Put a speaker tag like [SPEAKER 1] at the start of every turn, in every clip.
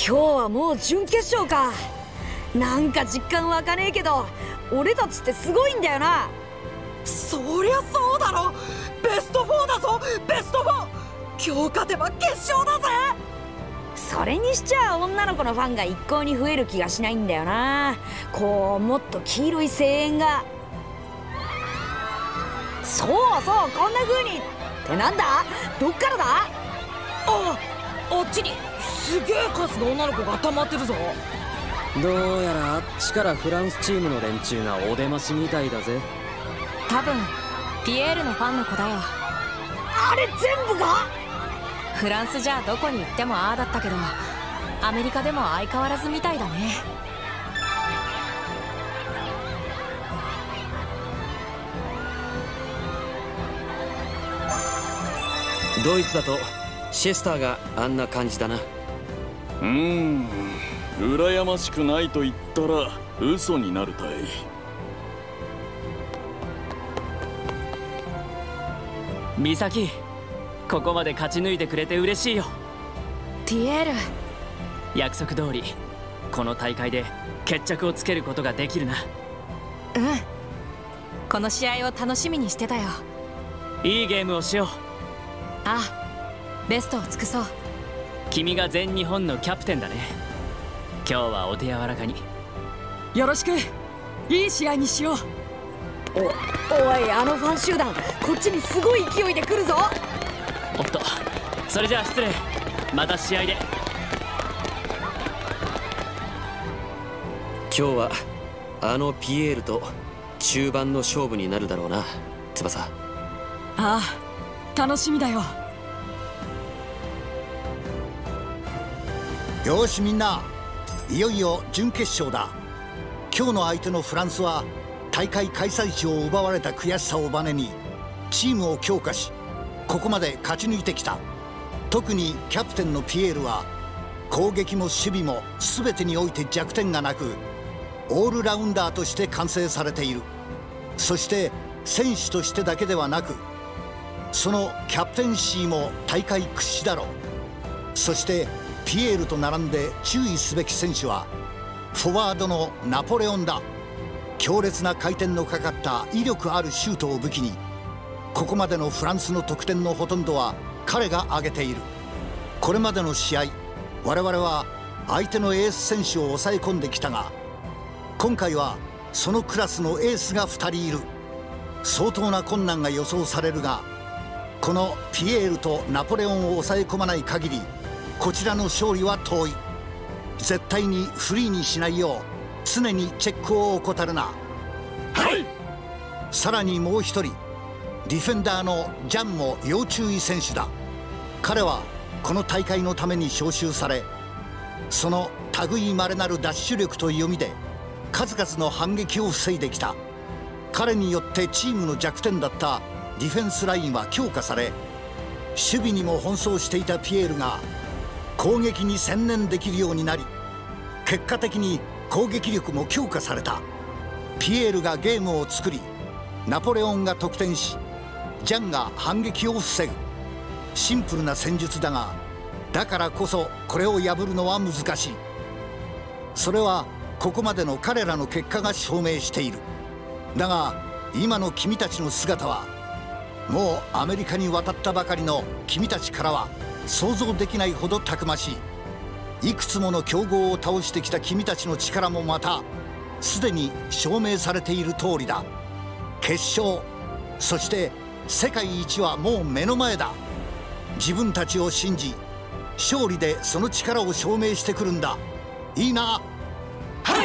[SPEAKER 1] 今日はもう準決勝か。なんか実感湧かねえけど、俺たちってすごいんだよな。
[SPEAKER 2] そりゃそうだろ。ベスト4だぞ、ベスト 4。 今日勝てば決勝だぜ。
[SPEAKER 1] それにしちゃ女の子のファンが一向に増える気がしないんだよな。こうもっと黄色い声援が。そうそう、こんな風にってなんだ、どっからだ。
[SPEAKER 2] あっちにすげえ数の女の子が溜まってるぞ。
[SPEAKER 3] どうやらあっちからフランスチームの連中がお出ましみたいだぜ。
[SPEAKER 4] 多分ピエールのファンの子だよ。
[SPEAKER 1] あれ全部が。
[SPEAKER 4] フランスじゃどこに行ってもああだったけど、アメリカでも相変わらずみたいだね。
[SPEAKER 3] ドイツだとシェスターがあんな感じだな。
[SPEAKER 5] 羨ましくないと言ったら嘘になるたい。
[SPEAKER 3] ミサキ、ここまで勝ち抜いてくれて嬉しいよ。
[SPEAKER 4] ピエール、
[SPEAKER 3] 約束通りこの大会で決着をつけることができるな。
[SPEAKER 4] この試合を楽しみにしてたよ。
[SPEAKER 3] いいゲームをしよう。
[SPEAKER 4] ああ、ベストを尽くそう。
[SPEAKER 3] 君が全日本のキャプテンだね。今日はお手柔らかに
[SPEAKER 2] よろしく。いい試合にしよう。
[SPEAKER 1] おい、あのファン集団こっちにすごい勢いで来るぞ。
[SPEAKER 3] おっと、それじゃあ失礼。また試合で。今日はあのピエールと中盤の勝負になるだろうな、翼。
[SPEAKER 2] ああ、楽しみだよ。
[SPEAKER 6] よしみんな、いよいよ準決勝だ。今日の相手のフランスは大会開催地を奪われた悔しさをバネにチームを強化し、ここまで勝ち抜いてきた。特にキャプテンのピエールは攻撃も守備も全てにおいて弱点がなく、オールラウンダーとして完成されている。そして選手としてだけではなく、そのキャプテンシーも大会屈指だろう。そしてピエールと並んで注意すべき選手はフォワードのナポレオンだ。強烈な回転のかかった威力あるシュートを武器に、ここまでのフランスの得点のほとんどは彼が挙げている。これまでの試合、我々は相手のエース選手を抑え込んできたが、今回はそのクラスのエースが2人いる。相当な困難が予想されるが、このピエールとナポレオンを抑え込まない限りこちらの勝利は遠い。絶対にフリーにしないよう常にチェックを怠るな。
[SPEAKER 5] はい。
[SPEAKER 6] さらにもう一人、ディフェンダーのジャンも要注意選手だ。彼はこの大会のために招集され、その類いまれなるダッシュ力と読みで数々の反撃を防いできた。彼によってチームの弱点だったディフェンスラインは強化され、守備にも奔走していたピエールが攻撃に専念できるようになり、結果的に攻撃力も強化された。ピエールがゲームを作り、ナポレオンが得点し、ジャンが反撃を防ぐ。シンプルな戦術だが、だからこそこれを破るのは難しい。それはここまでの彼らの結果が証明している。だが今の君たちの姿は、もうアメリカに渡ったばかりの君たちからは想像できないほどたくましい。いくつもの強豪を倒してきた君たちの力もまたすでに証明されている通りだ。決勝、そして世界一はもう目の前だ。自分たちを信じ、勝利でその力を証明してくるんだ。いいな。
[SPEAKER 2] はい。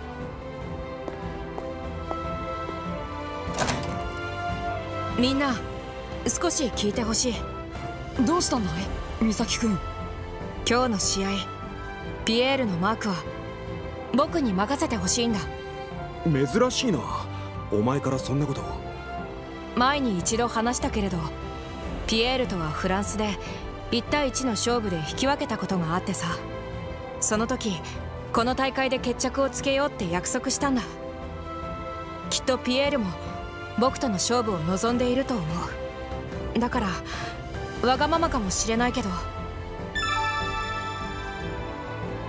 [SPEAKER 4] みんな少し聞いてほしい。
[SPEAKER 2] どうしたんだい、美咲君。
[SPEAKER 4] 今日の試合、ピエールのマークは僕に任せてほしいんだ。
[SPEAKER 7] 珍しいな、お前からそんなこと。
[SPEAKER 4] 前に一度話したけれど、ピエールとはフランスで1対1の勝負で引き分けたことがあってさ、その時この大会で決着をつけようって約束したんだ。きっとピエールも僕との勝負を望んでいると思う。だからわがままかもしれないけど、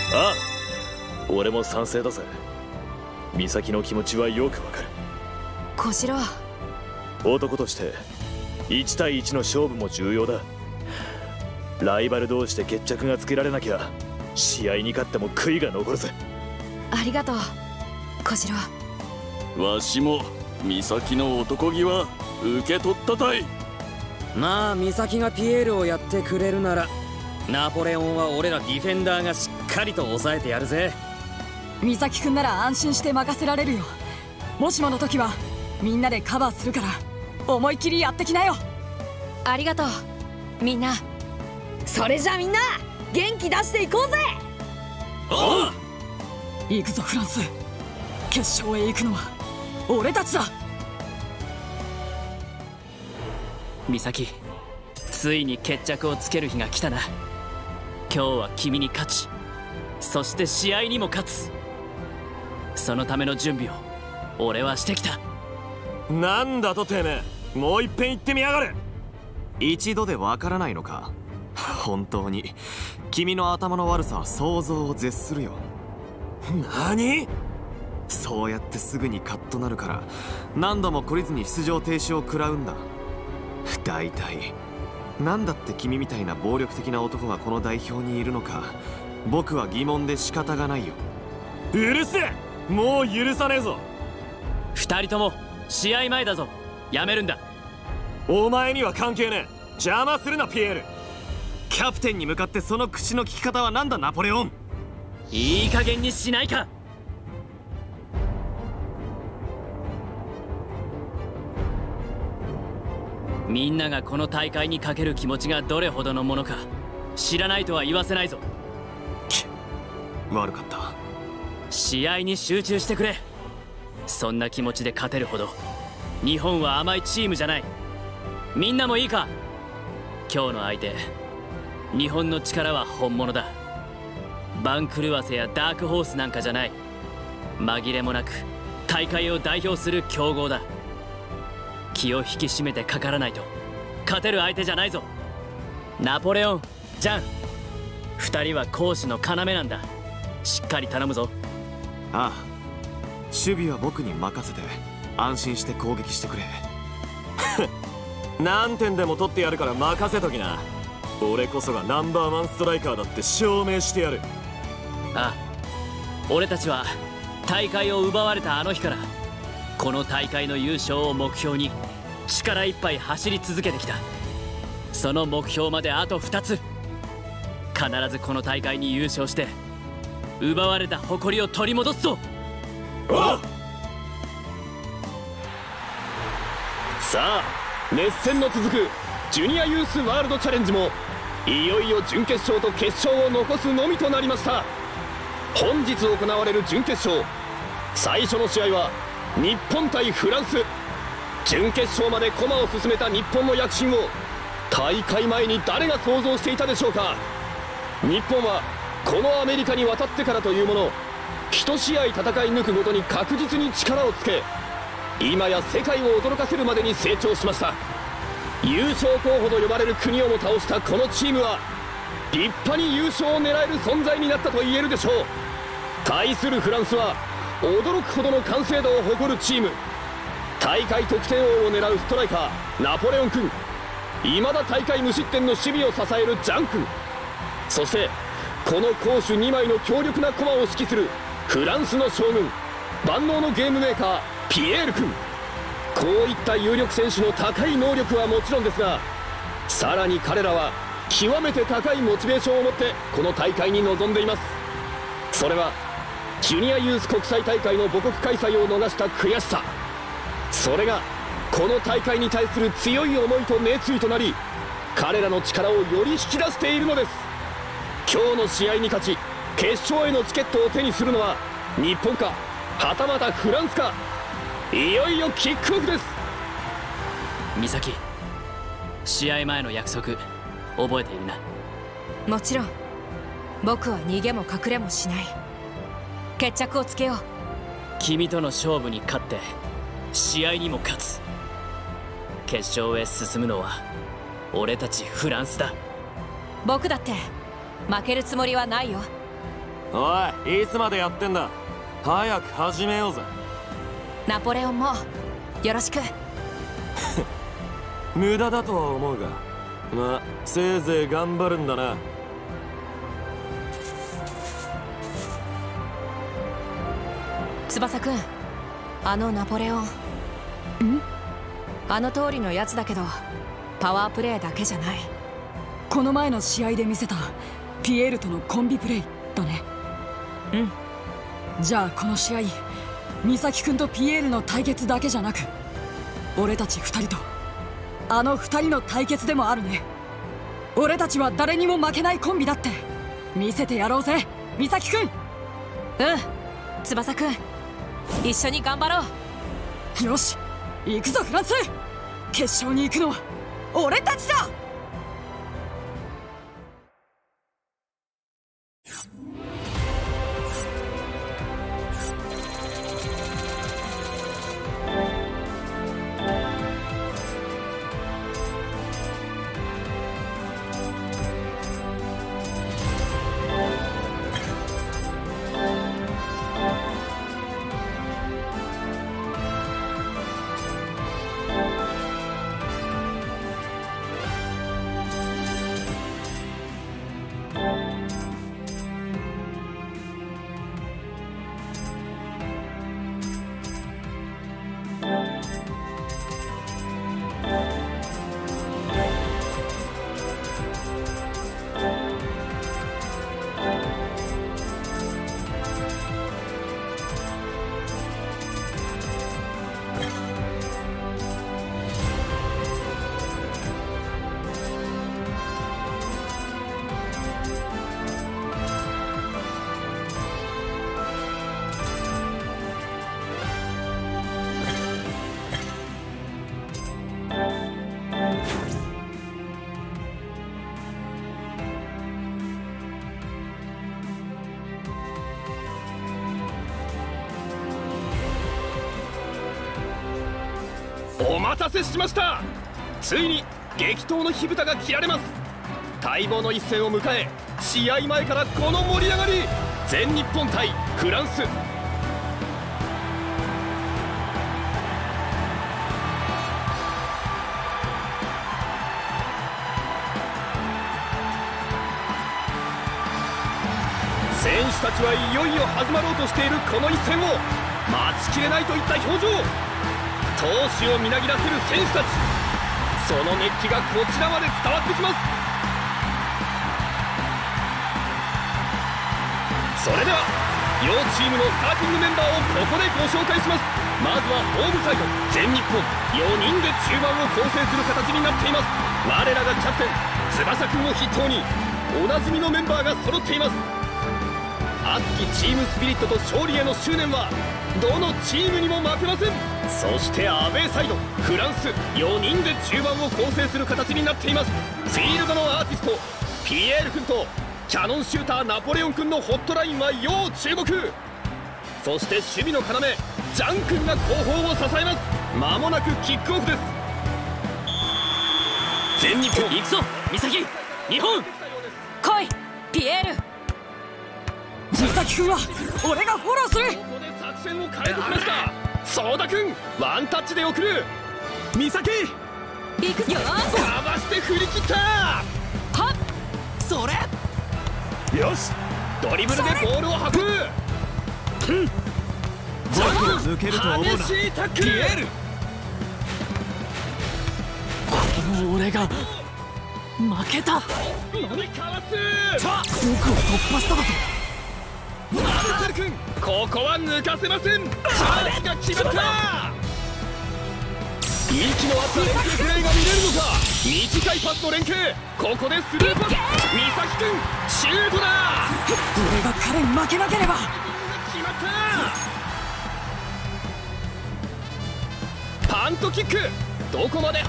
[SPEAKER 5] ああ、俺も賛成だぜ。美咲の気持ちはよくわかる。
[SPEAKER 4] 小次郎、
[SPEAKER 5] 男として1対1の勝負も重要だ。ライバル同士で決着がつけられなきゃ試合に勝っても悔いが残るぜ。
[SPEAKER 4] ありがとう小次郎。
[SPEAKER 5] わしも美咲の男気は受け取ったたい。
[SPEAKER 3] まあ美咲がピエールをやってくれるなら、ナポレオンは俺らディフェンダーがしっかりと抑えてやるぜ。
[SPEAKER 2] 美咲くんなら安心して任せられるよ。もしもの時はみんなでカバーするから思い切りやってきなよ。
[SPEAKER 4] ありがとうみんな。
[SPEAKER 1] それじゃあみんな元気出していこうぜ。
[SPEAKER 5] ああ、
[SPEAKER 2] 行くぞフランス。決勝へ行くのは俺たちだ。
[SPEAKER 8] 美咲、ついに決着をつける日が来たな。今日は君に勝ち、そして試合にも勝つ。そのための準備を俺はしてきた。
[SPEAKER 5] なんだとてめえ、もう一遍言ってみやがれ。
[SPEAKER 9] 一度でわからないのか。本当に君の頭の悪さは想像を絶するよ。
[SPEAKER 5] 何？
[SPEAKER 9] そうやってすぐにカッとなるから何度も懲りずに出場停止を食らうんだ。大体何だって君みたいな暴力的な男がこの代表にいるのか、僕は疑問で仕方がないよ。
[SPEAKER 5] うるせえ、もう許さねえぞ。
[SPEAKER 8] 2人とも試合前だぞ、やめるんだ。
[SPEAKER 5] お前には関係ねえ。邪魔するなピエール。
[SPEAKER 9] キャプテンに向かってその口の利き方は何だナポレオン。
[SPEAKER 8] いい加減にしないか。みんながこの大会にかける気持ちがどれほどのものか知らないとは言わせないぞ。
[SPEAKER 9] 悪かった。
[SPEAKER 8] 試合に集中してくれ。そんな気持ちで勝てるほど日本は甘いチームじゃない。みんなもいいか。今日の相手、日本の力は本物だ。番狂わせやダークホースなんかじゃない。紛れもなく大会を代表する強豪だ。気を引き締めてかからないと勝てる相手じゃないぞ。ナポレオン、ジャン、2人は攻守の要なんだ。しっかり頼むぞ。
[SPEAKER 9] ああ、守備は僕に任せて安心して攻撃してくれ。
[SPEAKER 5] 何点でも取ってやるから任せときな。俺こそがナンバーワンストライカーだって証明してやる。
[SPEAKER 8] ああ、俺たちは大会を奪われたあの日からこの大会の優勝を目標に力いっぱい走り続けてきた。その目標まであと2つ。必ずこの大会に優勝して奪われた誇りを取り戻すぞ。
[SPEAKER 5] さあ、熱戦の続くジュニアユースワールドチャレンジもいよいよ準決勝と決勝を残すのみとなりました。本日行われる準決勝、最初の試合は日本対フランス。準決勝まで駒を進めた日本の躍進を大会前に誰が想像していたでしょうか。日本はこのアメリカに渡ってからというもの、一試合戦い抜くごとに確実に力をつけ、今や世界を驚かせるまでに成長しました。優勝候補と呼ばれる国をも倒したこのチームは立派に優勝を狙える存在になったと言えるでしょう。対するフランスは驚くほどの完成度を誇るチーム。大会得点王を狙うストライカーナポレオン君、未だ大会無失点の守備を支えるジャン君、そしてこの攻守2枚の強力な駒を指揮するフランスの将軍、万能のゲームメーカーピエール君。こういった有力選手の高い能力はもちろんですが、さらに彼らは極めて高いモチベーションを持ってこの大会に臨んでいます。それはジュニアユース国際大会の母国開催を逃した悔しさ、それがこの大会に対する強い思いと熱意となり、彼らの力をより引き出しているのです。今日の試合に勝ち決勝へのチケットを手にするのは日本か、はたまたフランスか。いよいよキックオフです。
[SPEAKER 8] 美咲、試合前の約束覚えているな。
[SPEAKER 4] もちろん。僕は逃げも隠れもしない。決着をつけよう。
[SPEAKER 8] 君との勝負に勝って試合にも勝つ。決勝へ進むのは俺たちフランスだ。
[SPEAKER 4] 僕だって負けるつもりはないよ。
[SPEAKER 9] おい、いつまでやってんだ。早く始めようぜ。
[SPEAKER 4] ナポレオンもよろしく。
[SPEAKER 9] 無駄だとは思うが、まあせいぜい頑張るんだな。
[SPEAKER 4] 翼くん、あのナポレオン、あの通りのやつだけどパワープレイだけじゃない。
[SPEAKER 2] この前の試合で見せたピエールとのコンビプレイだね。じゃあこの試合、美咲くんとピエールの対決だけじゃなく、俺たち2人とあの2人の対決でもあるね。俺たちは誰にも負けないコンビだって見せてやろうぜ、美咲くん。
[SPEAKER 4] 翼くん、一緒に頑張ろう。
[SPEAKER 2] よし、行くぞフランス。決勝に行くのは俺たちだ。
[SPEAKER 5] お待たせしました。ついに激闘の火蓋が切られます。待望の一戦を迎え、試合前からこの盛り上がり。全日本対フランス。選手たちはいよいよ始まろうとしているこの一戦を待ちきれないといった表情。闘志をみなぎらせる選手たち、その熱気がこちらまで伝わってきます。それでは両チームのスターティングメンバーをここでご紹介します。まずはホームサイド、全日本4人で中盤を構成する形になっています。我らがキャプテン翼くんを筆頭におなじみのメンバーが揃っています。熱きチームスピリットと勝利への執念はどのチームにも負けません。そしてアウェーサイド、フランス4人で中盤を構成する形になっています。フィールドのアーティストピエール君とキャノンシューターナポレオン君のホットラインは要注目。そして守備の要ジャン君が後方を支えます。間もなくキックオフです。全日本
[SPEAKER 8] 行くぞ美咲、日本
[SPEAKER 4] 来いピエール。
[SPEAKER 2] 美咲くんは俺がフォローする。
[SPEAKER 5] ここで作戦を変えてきました。ソーダ君ワンタッチで送る。美咲
[SPEAKER 4] 行くよ。
[SPEAKER 5] かわして振り切った。
[SPEAKER 4] はっ、
[SPEAKER 5] それよし、ドリブルでボールを運ぶ。
[SPEAKER 9] 抜けると思うな。
[SPEAKER 5] 激しいタックル。
[SPEAKER 8] 俺が負けた。
[SPEAKER 5] 乗りかわす。
[SPEAKER 2] 僕を突破しただと。
[SPEAKER 5] マルセル君ここは抜かせません。チャンスが決まった。息の合った連携プレーが見れるのか。短いパスの連携、ここでスルーパス。美咲君シュートだ。
[SPEAKER 2] 俺が彼に負けなければ。
[SPEAKER 5] 決まった。パントキックどこまで。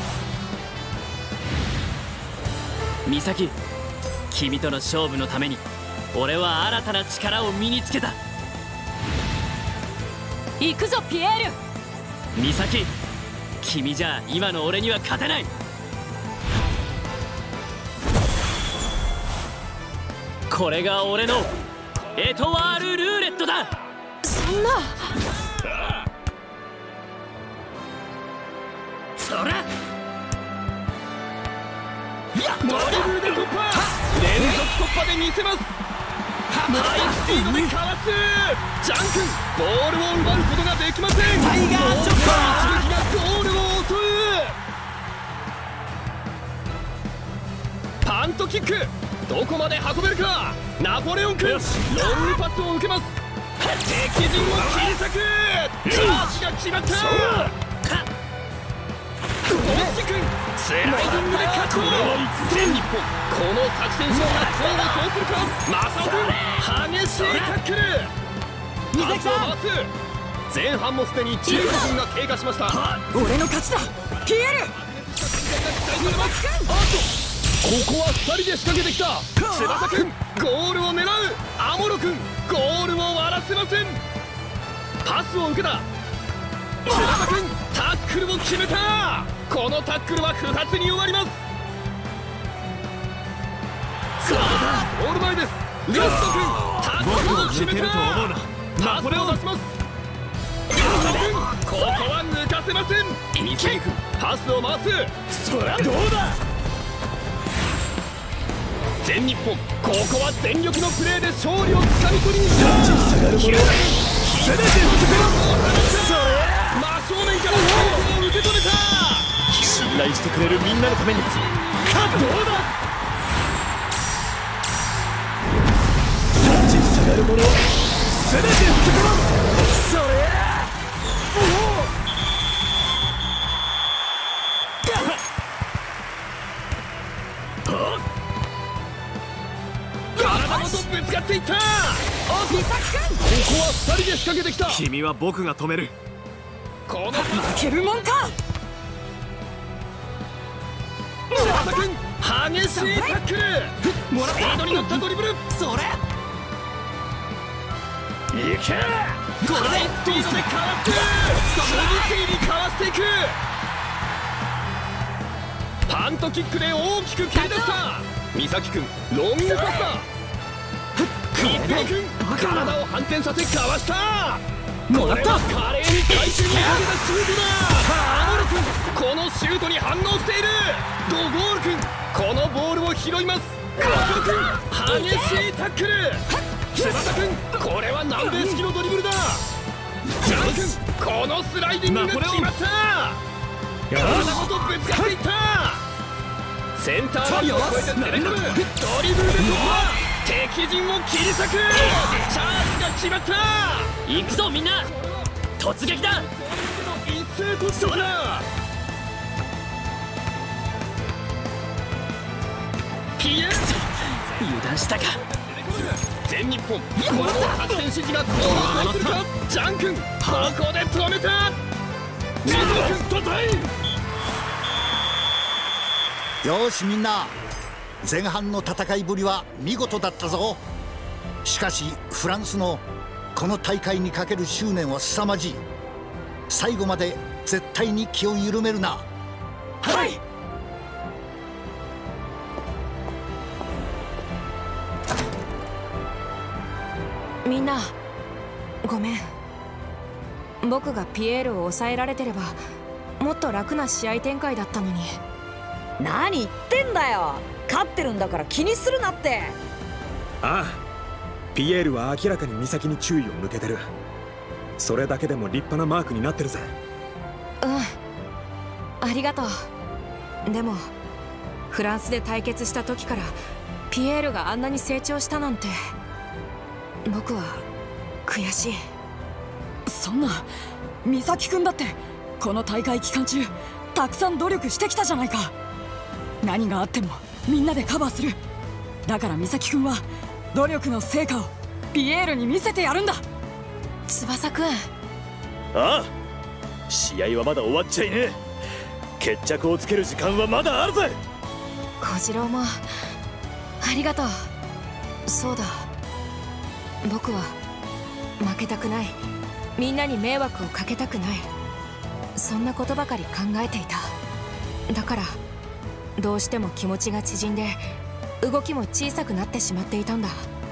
[SPEAKER 8] 美咲、君との勝負のために俺は新たな力を身につけた。
[SPEAKER 4] 行くぞピエール。
[SPEAKER 8] 美咲、君じゃ今の俺には勝てない。これが俺のエトワール・ルーレットだ。
[SPEAKER 4] そんな。
[SPEAKER 8] そら
[SPEAKER 5] ドリブルで突破、連続突破で見せます。ハイスピードでかわす。ジャン君ボールを奪うことができません。タイガーショット、一撃がゴールを襲う。パントキック、どこまで運べるか。ナポレオン君ロングパスを受けます。敵陣を切り裂く。チャージが決まった。ボッシ君スライディングでカット。全日本この作戦勝が功を奏するか。マサオ君激しいタックル。パスを回す。前半もすでに15分が経過しました。
[SPEAKER 2] 俺の勝ちだピエール。
[SPEAKER 5] ここは2人で仕掛けてきた。翼君ゴールを狙う。アモロ君ゴールを割らせません。パスを受けた。翼君タックルを決めた。このタックルは不発に終わります。さあゴール前です。ラスト君タックルを決めた。パスを出します。山田君ここは抜かせません。三木君パスを回す。そりゃどうだ。全日本ここは全力のプレーで勝利をつかみ取りにした。真正面からボールを受け止めた。信頼してくれるみんなのためにどうだ。立ちふさがる者は全て受け止め。それ体ごとぶつかっていった。ここは2人で仕掛けてきた。
[SPEAKER 9] 君は僕が止める。
[SPEAKER 5] この
[SPEAKER 2] 負けるもんか。
[SPEAKER 5] 翼君激しいタックル。スピードに乗ったドリブル。それいけ。ハイスピードでかわって次々にかわしていく。パントキックで大きく蹴り出した。美咲君ロングパスだ。水谷君体を反転させかわした。これは華麗に回収にかけたシュートだ。アモル君このシュートに反応している。ドゴール君このボールを拾います。カズ君激しいタックル。翼君これは南米式のドリブルだ。ジャン君このスライディングが決まった。体ごとぶつかっていった。センターラインを越えて攻め込むドリブルで突破。敵陣を切り裂く。チャージが決まった。
[SPEAKER 8] 行くぞみんな、突撃だ。
[SPEAKER 5] 一斉突破だ。ピエール
[SPEAKER 8] 油断したか。
[SPEAKER 5] 全日本この作戦指示がどう対するか。ジャン君ここで止めた。水野君トライ。
[SPEAKER 6] よしみんな、前半の戦いぶりは見事だったぞ。しかしフランスのこの大会にかける執念は凄まじい。最後まで絶対に気を緩めるな。
[SPEAKER 2] はい。
[SPEAKER 4] みんなごめん。僕がピエールを抑えられてればもっと楽な試合展開だったのに。
[SPEAKER 1] 何言ってんだよ。勝ってるんだから気にするなって。
[SPEAKER 7] ああ、ピエールは明らかに岬に注意を向けてる。それだけでも立派なマークになってるぜ。
[SPEAKER 4] ありがとう。でもフランスで対決した時からピエールがあんなに成長したなんて僕は悔しい。
[SPEAKER 2] そんな、美咲君だってこの大会期間中たくさん努力してきたじゃないか。何があってもみんなでカバーする。だから美咲君は努力の成果をピエールに見せてやるんだ。
[SPEAKER 4] 翼君。
[SPEAKER 5] ああ、試合はまだ終わっちゃいねえ。決着をつける時間はまだあるぜ。
[SPEAKER 4] 小次郎もありがとう。そうだ、僕は負けたくない。みんなに迷惑をかけたくない。そんなことばかり考えていた。だからどうしても気持ちが縮んで動きも小さくなってしまっていたんだ。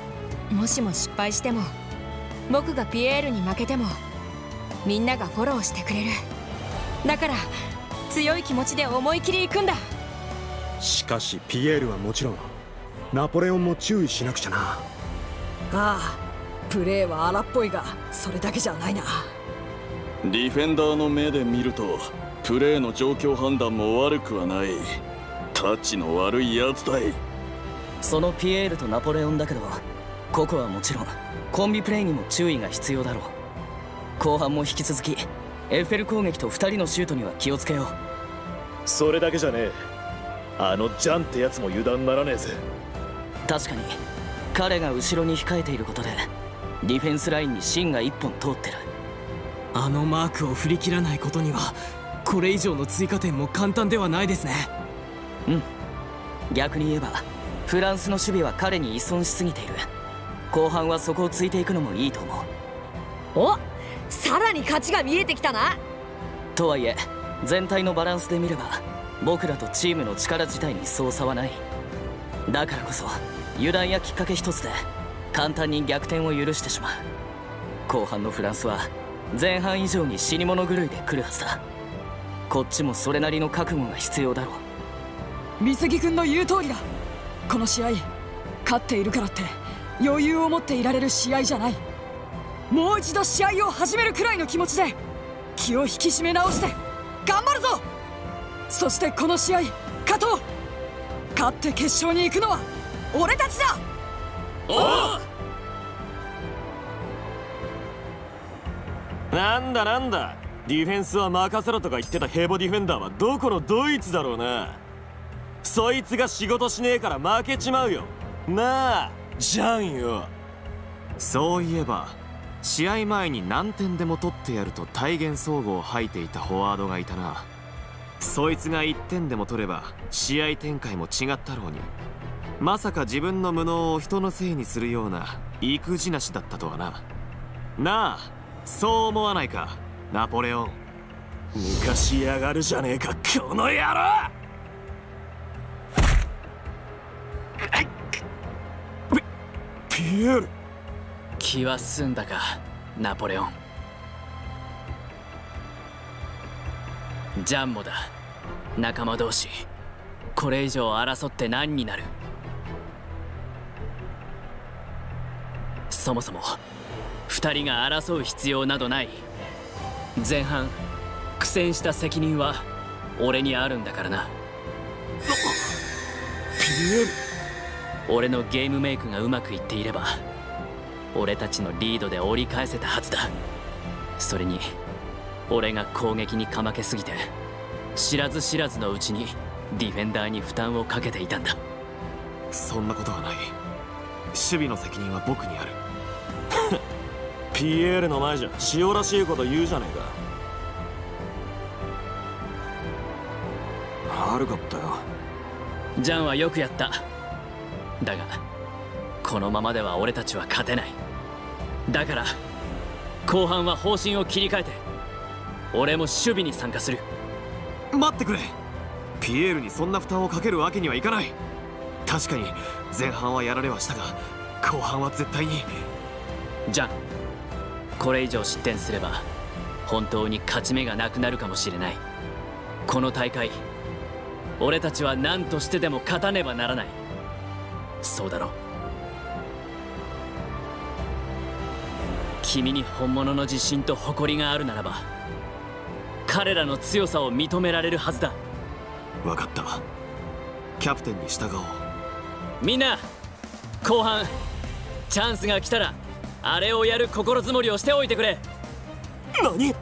[SPEAKER 4] もしも失敗しても、僕がピエールに負けてもみんながフォローしてくれる。だから強い気持ちで思い切り行くんだ。
[SPEAKER 7] しかしピエールはもちろんナポレオンも注意しなくちゃな。
[SPEAKER 2] ああ、プレーは荒っぽいがそれだけじゃないな。
[SPEAKER 10] ディフェンダーの目で見るとプレーの状況判断も悪くはない。タッチの悪いやつだい。
[SPEAKER 11] そのピエールとナポレオンだけど、ココはもちろんコンビプレーにも注意が必要だろう。後半も引き続きエッフェル攻撃と2人のシュートには気をつけよう。
[SPEAKER 12] それだけじゃねえ、あのジャンってやつも油断ならねえぜ。
[SPEAKER 11] 確かに彼が後ろに控えていることでディフェンスラインに芯が1本通ってる。
[SPEAKER 13] あのマークを振り切らないことにはこれ以上の追加点も簡単ではないですね。
[SPEAKER 11] うん、逆に言えばフランスの守備は彼に依存しすぎている。後半はそこをついていくのもいいと思う。
[SPEAKER 1] お、さらに勝ちが見えてきたな。
[SPEAKER 11] とはいえ全体のバランスで見れば僕らとチームの力自体にそう差はない。だからこそ油断やきっかけ一つで簡単に逆転を許してしまう。後半のフランスは前半以上に死に物狂いで来るはずだ。こっちもそれなりの覚悟が必要だろう。
[SPEAKER 2] 美杉君の言う通りだ。この試合勝っているからって余裕を持っていられる試合じゃない。もう一度試合を始めるくらいの気持ちで気を引き締め直して頑張るぞ。そしてこの試合勝とう。勝って決勝に行くのは俺たちだ。
[SPEAKER 9] なんだなんだ、ディフェンスは任せろとか言ってたヘボディフェンダーはどこのドイツだろうな。そいつが仕事しねえから負けちまうよなあ、ジャンよ。そういえば試合前に何点でも取ってやると体現総合を吐いていたフォワードがいたな。そいつが1点でも取れば試合展開も違ったろうに、まさか自分の無能を人のせいにするような育児なしだったとはな。なあ、そう思わないかナポレオン。
[SPEAKER 12] 抜かしやがるじゃねえかこの野郎。
[SPEAKER 8] ピエール、気は済んだかナポレオン。ジャンもだ、仲間同士これ以上争って何になる。そもそも2人が争う必要などない。前半苦戦した責任は俺にあるんだからな。
[SPEAKER 12] ピエール、
[SPEAKER 8] 俺のゲームメイクがうまくいっていれば俺たちのリードで折り返せたはずだ。それに俺が攻撃にかまけすぎて知らず知らずのうちにディフェンダーに負担をかけていたんだ。
[SPEAKER 9] そんなことはない。守備の責任は僕にある。
[SPEAKER 12] ピエールの前じゃ塩らしいこと言うじゃねえか。悪かったよ。
[SPEAKER 8] ジャンはよくやった。だがこのままでは俺たちは勝てない。だから後半は方針を切り替えて俺も守備に参加する。
[SPEAKER 9] 待ってくれ、ピエールにそんな負担をかけるわけにはいかない。確かに前半はやられはしたが後半は絶対に。
[SPEAKER 8] ジャン、これ以上失点すれば本当に勝ち目がなくなるかもしれない。この大会俺たちは何としてでも勝たねばならない。そうだろう。君に本物の自信と誇りがあるならば彼らの強さを認められるはずだ。
[SPEAKER 9] 分かった、キャプテンに従おう。
[SPEAKER 8] みんな後半チャンスが来たらあれをやる心づもりをしておいてくれ。
[SPEAKER 12] 何？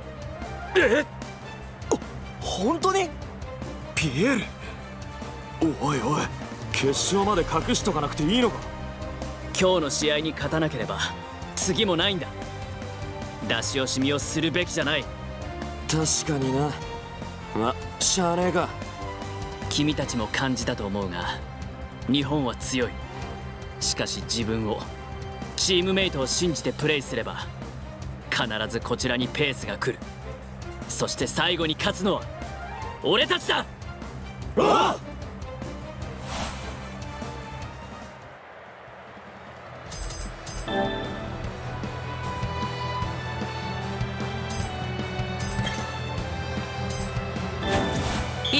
[SPEAKER 9] 本当に？ピエール、
[SPEAKER 12] おいおい、決勝まで隠しとかなくていいのか。
[SPEAKER 8] 今日の試合に勝たなければ次もないんだ。出し惜しみをするべきじゃない。
[SPEAKER 12] 確かにな。ま、しゃあねえか。
[SPEAKER 8] 君たちも感じたと思うが日本は強い。しかし自分をチームメイトを信じてプレイすれば必ずこちらにペースが来る。そして最後に勝つのは俺たちだ。
[SPEAKER 12] ああ、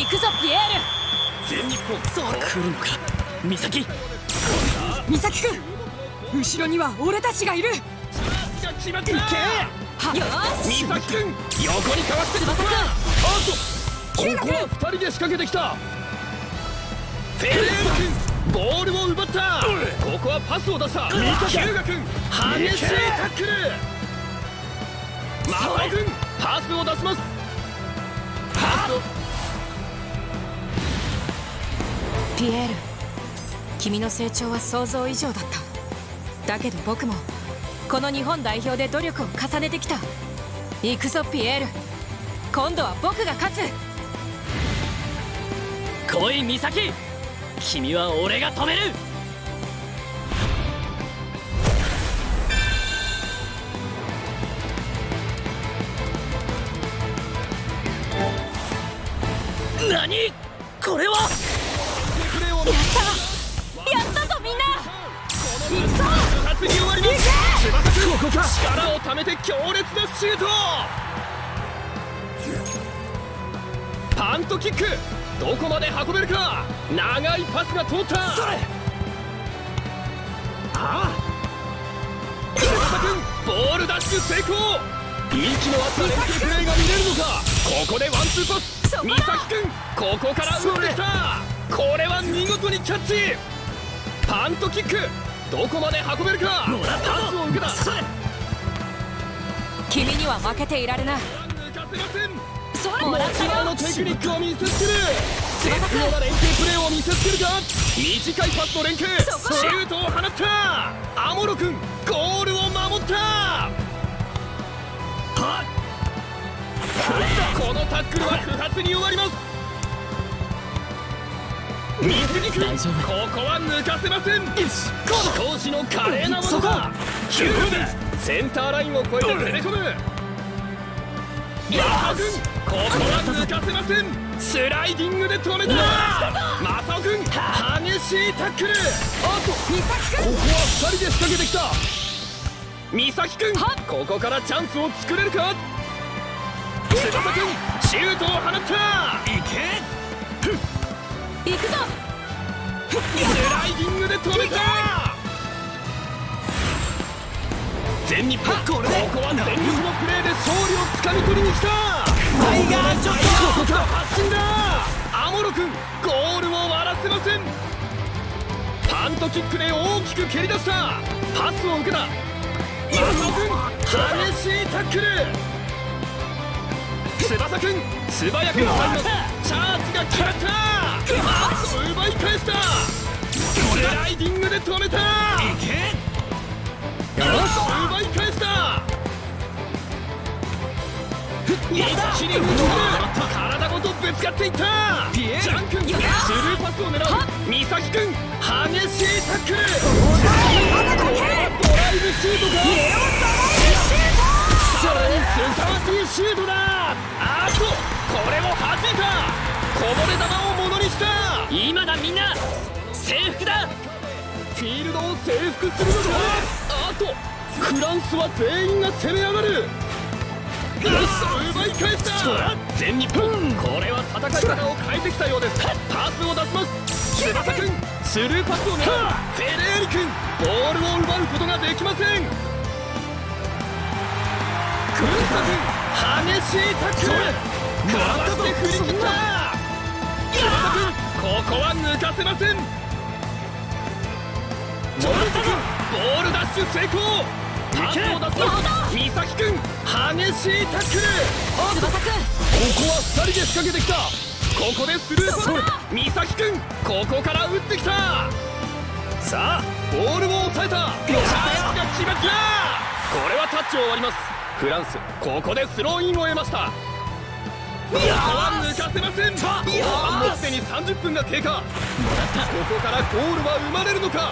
[SPEAKER 4] くぞピエール。
[SPEAKER 5] 全日本
[SPEAKER 8] 来るのか美咲。
[SPEAKER 2] 美咲君、後ろには俺たちがいる。
[SPEAKER 5] 決まった。よし美咲君、横にかわして
[SPEAKER 4] 翼君。
[SPEAKER 5] ここは2人で仕掛けてきた。フェレール君、ボールを奪った。ここはパスを出した。ヒューガ君、激しいタックル。マサオ君、パスを出します。パスを。
[SPEAKER 4] ピエール、君の成長は想像以上だった。だけど僕もこの日本代表で努力を重ねてきた。行くぞピエール、今度は僕が勝つ。
[SPEAKER 8] 来い美咲、君は俺が止める。何これは。
[SPEAKER 4] やったぞみんな。
[SPEAKER 5] 初に終わります。翼君、ここか。力をためて強烈なシュート。パントキック、どこまで運べるか。長いパスが通った。それ。ああ、翼君、ボールダッシュ成功。息の合った連携プレーが見れるのか。ここでワンツーパス。美咲君、ここから打ってきた。これは見事にキャッチ。パントキック、どこまで運べるか。パスを受けた。
[SPEAKER 4] 君には負けていられない。
[SPEAKER 5] 抜かせません。
[SPEAKER 4] もらったよ。
[SPEAKER 5] のテクニックを見せつける。絶妙な連携プレーを見せつけるか。短いパスの連携、シュートを放った。アモロ君、ゴールを守った。このタックルは不発に終わります。水木君、ここは抜かせません。飛行士の華麗なものだ。ヒューでセンターラインを越えて攻め込む。マサオ君、ここは抜かせません。スライディングで止めた。マサオ君、激しいタックル。あとここは2人で仕掛けてきた。美咲君、ここからチャンスを作れるか。翼君、シュートを放った。いけ。
[SPEAKER 4] 行くぞ。
[SPEAKER 5] スライディングで止めた。全日本、ここは全力のプレーで勝利をつかみ取りに来た。タイガーショット。ここから発進だ。アモロ君、ゴールを割らせません。パントキックで大きく蹴り出した。パスを受けた。マサオ君、激しいタックル。翼君、素早く入ります。チャージが決まった。パスを奪い返した。スライディングで止めた。パスを奪い返した。一気に踏んで体ごとぶつかっていった。ジャン君、スルーパスを狙う。美咲君、激しいタックル。これはドライブシュートか。さらにすさまじいシュートだ。あとこれも弾いた。こぼれ球をものにした。
[SPEAKER 8] 今だみんな、征服だ。
[SPEAKER 5] フィールドを征服するのか。あとフランスは全員が攻め上がる。奪い返した。全日本、これは戦い方を変えてきたようです。パスを出します。翼君、スルーパスを狙う。フェレーリ君、ボールを奪うことができません。クルスタ君、激しいタックル。かわして振り切った。翼君、ここは抜かせません。ジョルタ君、ボールダッシュ成功。パスを出します。美咲君、激しいタックル。
[SPEAKER 4] 翼君、
[SPEAKER 5] ここは2人で仕掛けてきた。ここでスルーパス。美咲君、ここから打ってきた。さあボールを抑えた。チャージが決まった。これはタッチを割ります。フランス、ここでスローインを得ました。ここは抜かせません。後半もすでに30分が経過。ここからゴールは生まれるのか。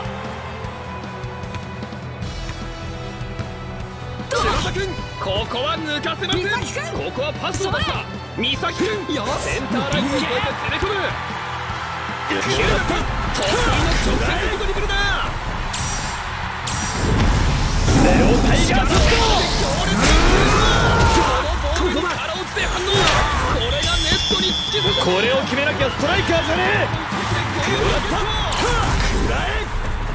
[SPEAKER 5] 翼君、ここは抜かせません。ここはパスを出した。美咲君、センターラインを越えて攻め込む。ヒューガ君、得意の直接ドリブルだ。レオタイガーショット。このボールに腹落ちで反応。これがネットに突き刺
[SPEAKER 12] これを決めなきゃストライカーじゃねえ。食らった。食らえ。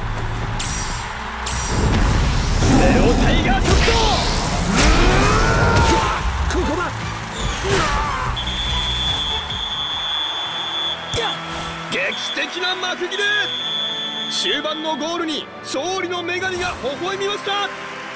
[SPEAKER 12] ネオタイガーショット。ここだ。
[SPEAKER 5] 劇的な幕切れ。終盤のゴールに勝利の女神が微笑みました。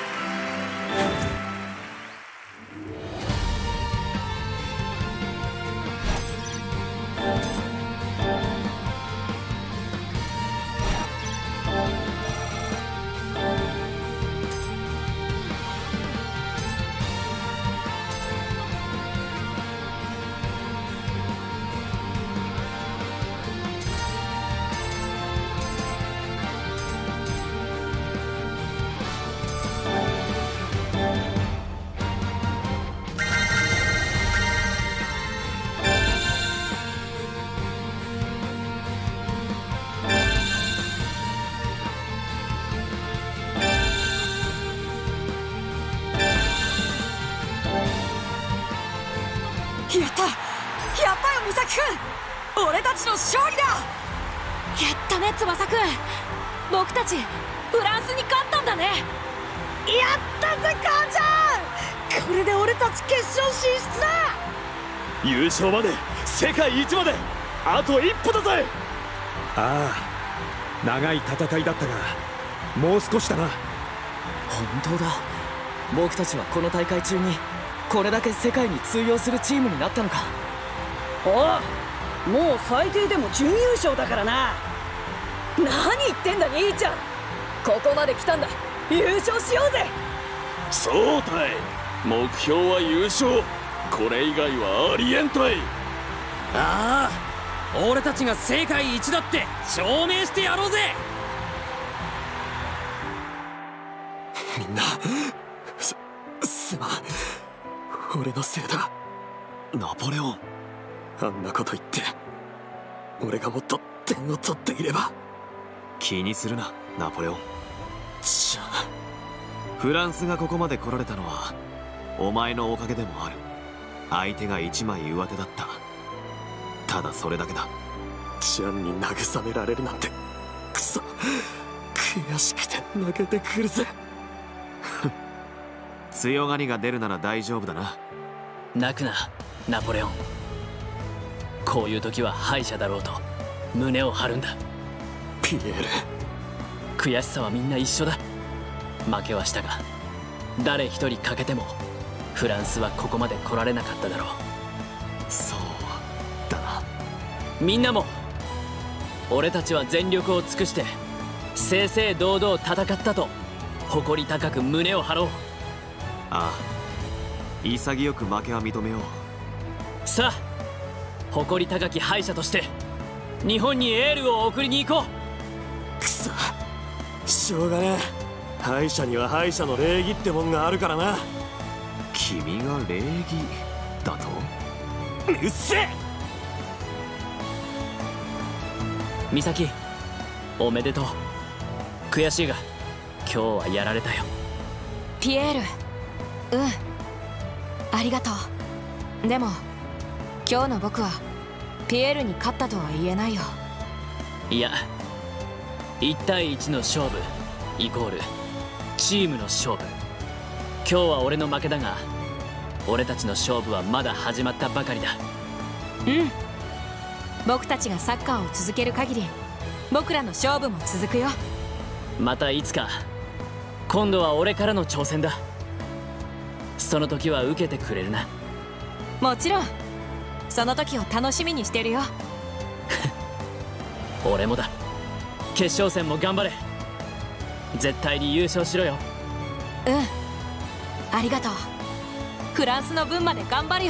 [SPEAKER 2] やったよ美咲くん、俺たちの勝利だ。
[SPEAKER 4] やったね翼くん、僕たちフランスに勝ったんだね。
[SPEAKER 1] やったぜ母ちゃん、これで俺たち決勝進出だ。
[SPEAKER 12] 優勝まで、世界一まであと一歩だぜ。
[SPEAKER 7] ああ、長い戦いだったがもう少しだな。
[SPEAKER 11] 本当だ、僕たちはこの大会中にこれだけ世界に通用するチームになったのか。
[SPEAKER 14] おう、もう最低でも準優勝だからな。何言ってんだ兄ちゃん、ここまで来たんだ、優勝しようぜ。
[SPEAKER 10] そうたい、目標は優勝、これ以外はありえんたい。
[SPEAKER 3] ああ、俺たちが世界一だって証明してやろうぜ。
[SPEAKER 13] みんなすまん、俺のせいだ。ナポレオン、あんなこと言って俺がもっと点を取っていれば。
[SPEAKER 9] 気にするなナポレオン。
[SPEAKER 13] じゃあ
[SPEAKER 9] フランスがここまで来られたのはお前のおかげでもある。相手が一枚上手だった、ただそれだけだ。
[SPEAKER 13] ジャンに慰められるなんてクソ悔しくて泣けてくるぜ。
[SPEAKER 9] 強がりが出るなら大丈夫だな。
[SPEAKER 8] 泣くなナポレオン、こういう時は敗者だろうと胸を張るんだ。
[SPEAKER 13] ピエール、
[SPEAKER 8] 悔しさはみんな一緒だ。負けはしたが誰一人欠けてもフランスはここまで来られなかっただろう。
[SPEAKER 13] そうだな。
[SPEAKER 8] みんなも俺たちは全力を尽くして正々堂々戦ったと誇り高く胸を張ろう。
[SPEAKER 9] ああ、潔く負けは認めよう。
[SPEAKER 8] さあ、誇り高き敗者として日本にエールを送りに行こう。
[SPEAKER 13] くそ、しょうがねえ。敗者には敗者の礼儀ってもんがあるからな。
[SPEAKER 9] 君が礼儀だと？
[SPEAKER 13] うっせえ。
[SPEAKER 8] 美咲、おめでとう。悔しいが今日はやられたよ。
[SPEAKER 4] ピエール、ありがとう。でも今日の僕はピエールに勝ったとは言えないよ。
[SPEAKER 8] いや、1対1の勝負イコールチームの勝負。今日は俺の負けだが俺たちの勝負はまだ始まったばかりだ。
[SPEAKER 4] 僕たちがサッカーを続ける限り僕らの勝負も続くよ。
[SPEAKER 8] またいつか今度は俺からの挑戦だ。その時は受けてくれるな。
[SPEAKER 4] もちろん、その時を楽しみにしてるよ。
[SPEAKER 8] 俺もだ。決勝戦も頑張れ。絶対に優勝しろよ。
[SPEAKER 4] ありがとう。フランスの分まで頑張るよ。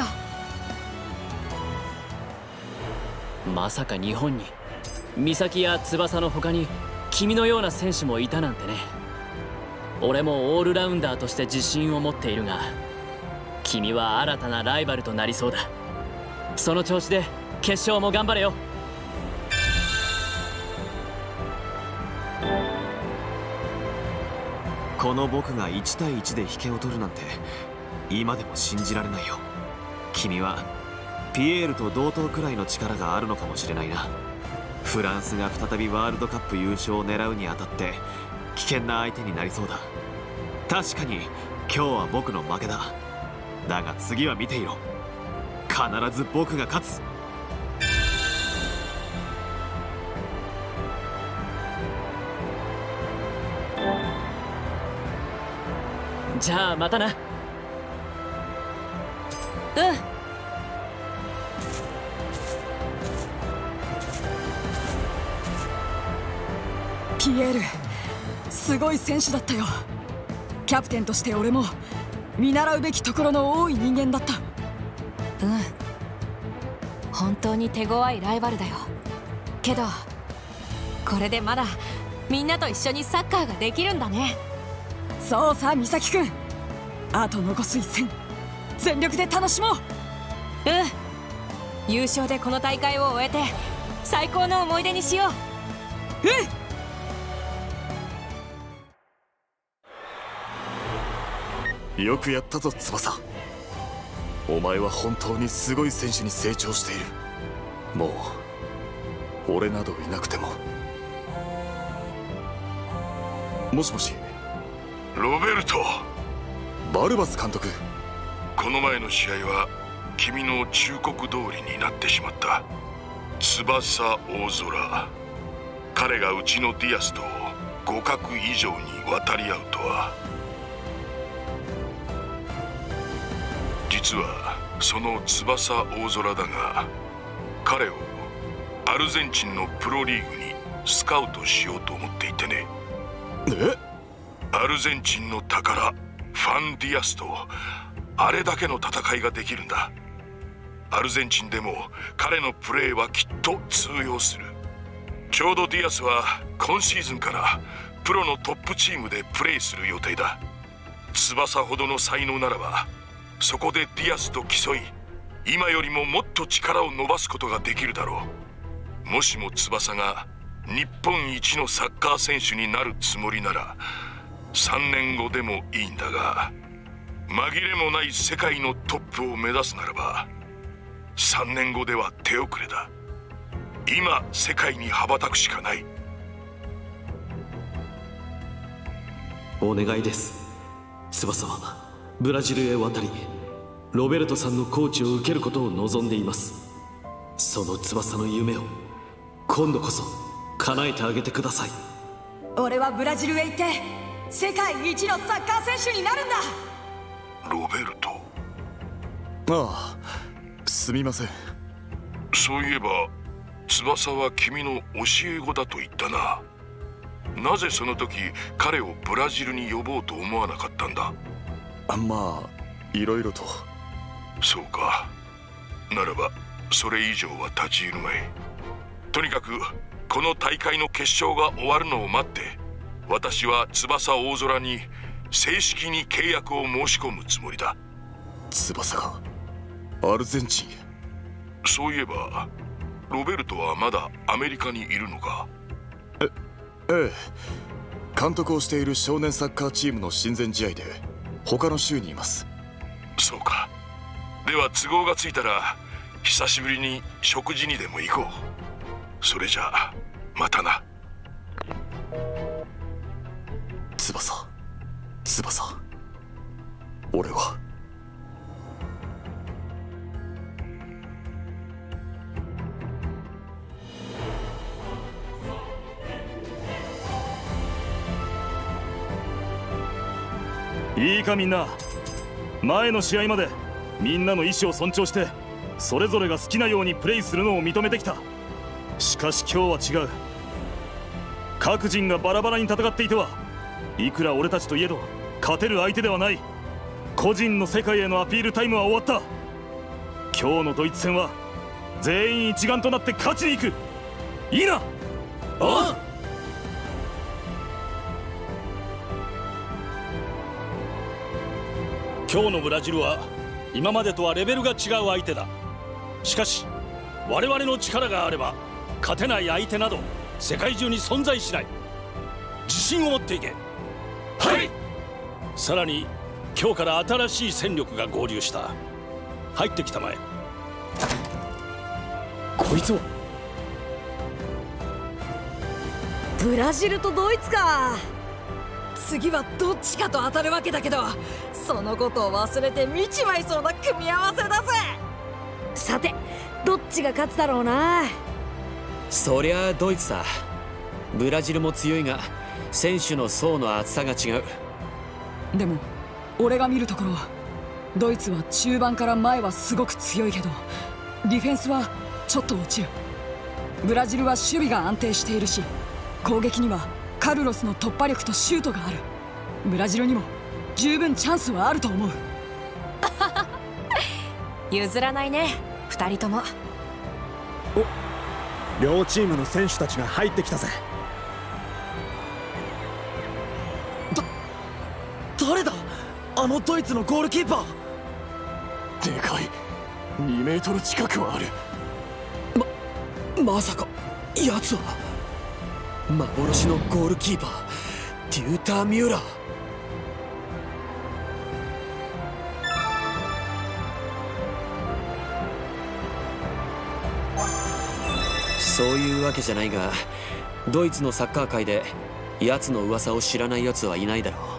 [SPEAKER 8] まさか日本に美咲や翼の他に君のような選手もいたなんてね。俺もオールラウンダーとして自信を持っているが君は新たなライバルとなりそうだ。その調子で決勝も頑張れよ。
[SPEAKER 9] この僕が1対1で引けを取るなんて今でも信じられないよ。君はピエールと同等くらいの力があるのかもしれないな。フランスが再びワールドカップ優勝を狙うにあたって危険な相手になりそうだ。確かに今日は僕の負けだ。だが次は見ていろ。必ず僕が勝つ。
[SPEAKER 8] じゃあまたな。
[SPEAKER 2] ピエール、すごい選手だったよ。キャプテンとして俺も見習うべきところの多い人間だった。
[SPEAKER 4] 本当に手強いライバルだよ。けどこれでまだみんなと一緒にサッカーができるんだね。
[SPEAKER 2] そうさ、美咲くん、あと残す一戦全力で楽しもう。
[SPEAKER 4] 優勝でこの大会を終えて最高の思い出にしよ
[SPEAKER 12] う。よくやったぞ翼。お前は本当にすごい選手に成長している。もう俺などいなくても。もしもし。
[SPEAKER 15] ロベルト。
[SPEAKER 12] バルバス監督。
[SPEAKER 15] この前の試合は君の忠告通りになってしまった。翼大空、彼がうちのディアスと互角以上に渡り合うとは。実はその翼大空だが、彼をアルゼンチンのプロリーグにスカウトしようと思っていてね。アルゼンチンの宝ファン・ディアスとあれだけの戦いができるんだ。アルゼンチンでも彼のプレーはきっと通用する。ちょうどディアスは今シーズンからプロのトップチームでプレーする予定だ。翼ほどの才能ならばそこでディアスと競い、今よりももっと力を伸ばすことができるだろう。もしも翼が日本一のサッカー選手になるつもりなら3年後でもいいんだが、紛れもない世界のトップを目指すならば3年後では手遅れだ。今世界に羽ばたくしかない。
[SPEAKER 13] お願いです。翼はブラジルへ渡りロベルトさんのコーチを受けることを望んでいます。その翼の夢を今度こそ叶えてあげてください。
[SPEAKER 2] 俺はブラジルへ行って世界一のサッカー選手になるんだ。
[SPEAKER 15] ロベルト。
[SPEAKER 12] ああ、すみません。
[SPEAKER 15] そういえば翼は君の教え子だと言ったな。なぜその時彼をブラジルに呼ぼうと思わなかったんだ。
[SPEAKER 12] まあいろいろと。
[SPEAKER 15] そうか。ならばそれ以上は立ち入るまい。とにかくこの大会の決勝が終わるのを待って、私は翼大空に正式に契約を申し込むつもりだ。
[SPEAKER 12] 翼がアルゼンチンへ。
[SPEAKER 15] そういえばロベルトはまだアメリカにいるのか。
[SPEAKER 12] ええ、監督をしている少年サッカーチームの親善試合で他の州にいます。
[SPEAKER 15] そうか。では都合がついたら久しぶりに食事にでも行こう。それじゃあまたな。
[SPEAKER 12] 翼、俺は。
[SPEAKER 16] いいかみんな、前の試合までみんなの意思を尊重してそれぞれが好きなようにプレイするのを認めてきた。しかし今日は違う。各人がバラバラに戦っていてはいくら俺たちといえど勝てる相手ではない。個人の世界へのアピールタイムは終わった。今日のドイツ戦は全員一丸となって勝ちに行く。いいな。ああ。
[SPEAKER 17] 今日のブラジルは今までとはレベルが違う相手だ。しかし我々の力があれば勝てない相手など世界中に存在しない。自信を持っていけ。はい。さらに今日から新しい戦力が合流した。入ってきたまえ。
[SPEAKER 13] こいつは
[SPEAKER 1] ブラジルとドイツか。
[SPEAKER 2] 次はどっちかと当たるわけだけど、そのことを忘れて見ちまいそうな組み合わせだぜ。
[SPEAKER 1] さてどっちが勝つだろうな。
[SPEAKER 18] そりゃあドイツさ。ブラジルも強いが選手の層の厚さが違う。
[SPEAKER 2] でも俺が見るところ、ドイツは中盤から前はすごく強いけどディフェンスはちょっと落ちる。ブラジルは守備が安定しているし、攻撃にはカルロスの突破力とシュートがある。ブラジルにも十分チャンスはあると思う。
[SPEAKER 4] 譲らないね2人とも。
[SPEAKER 7] お、両チームの選手たちが入ってきたぜ。
[SPEAKER 13] 誰だあのドイツのゴールキーパー。でかい、2メートル近くはある。まさか奴は
[SPEAKER 18] 幻のゴールキーパーデューター・ミューラー。そういうわけじゃないが、ドイツのサッカー界で奴の噂を知らない奴はいないだろう。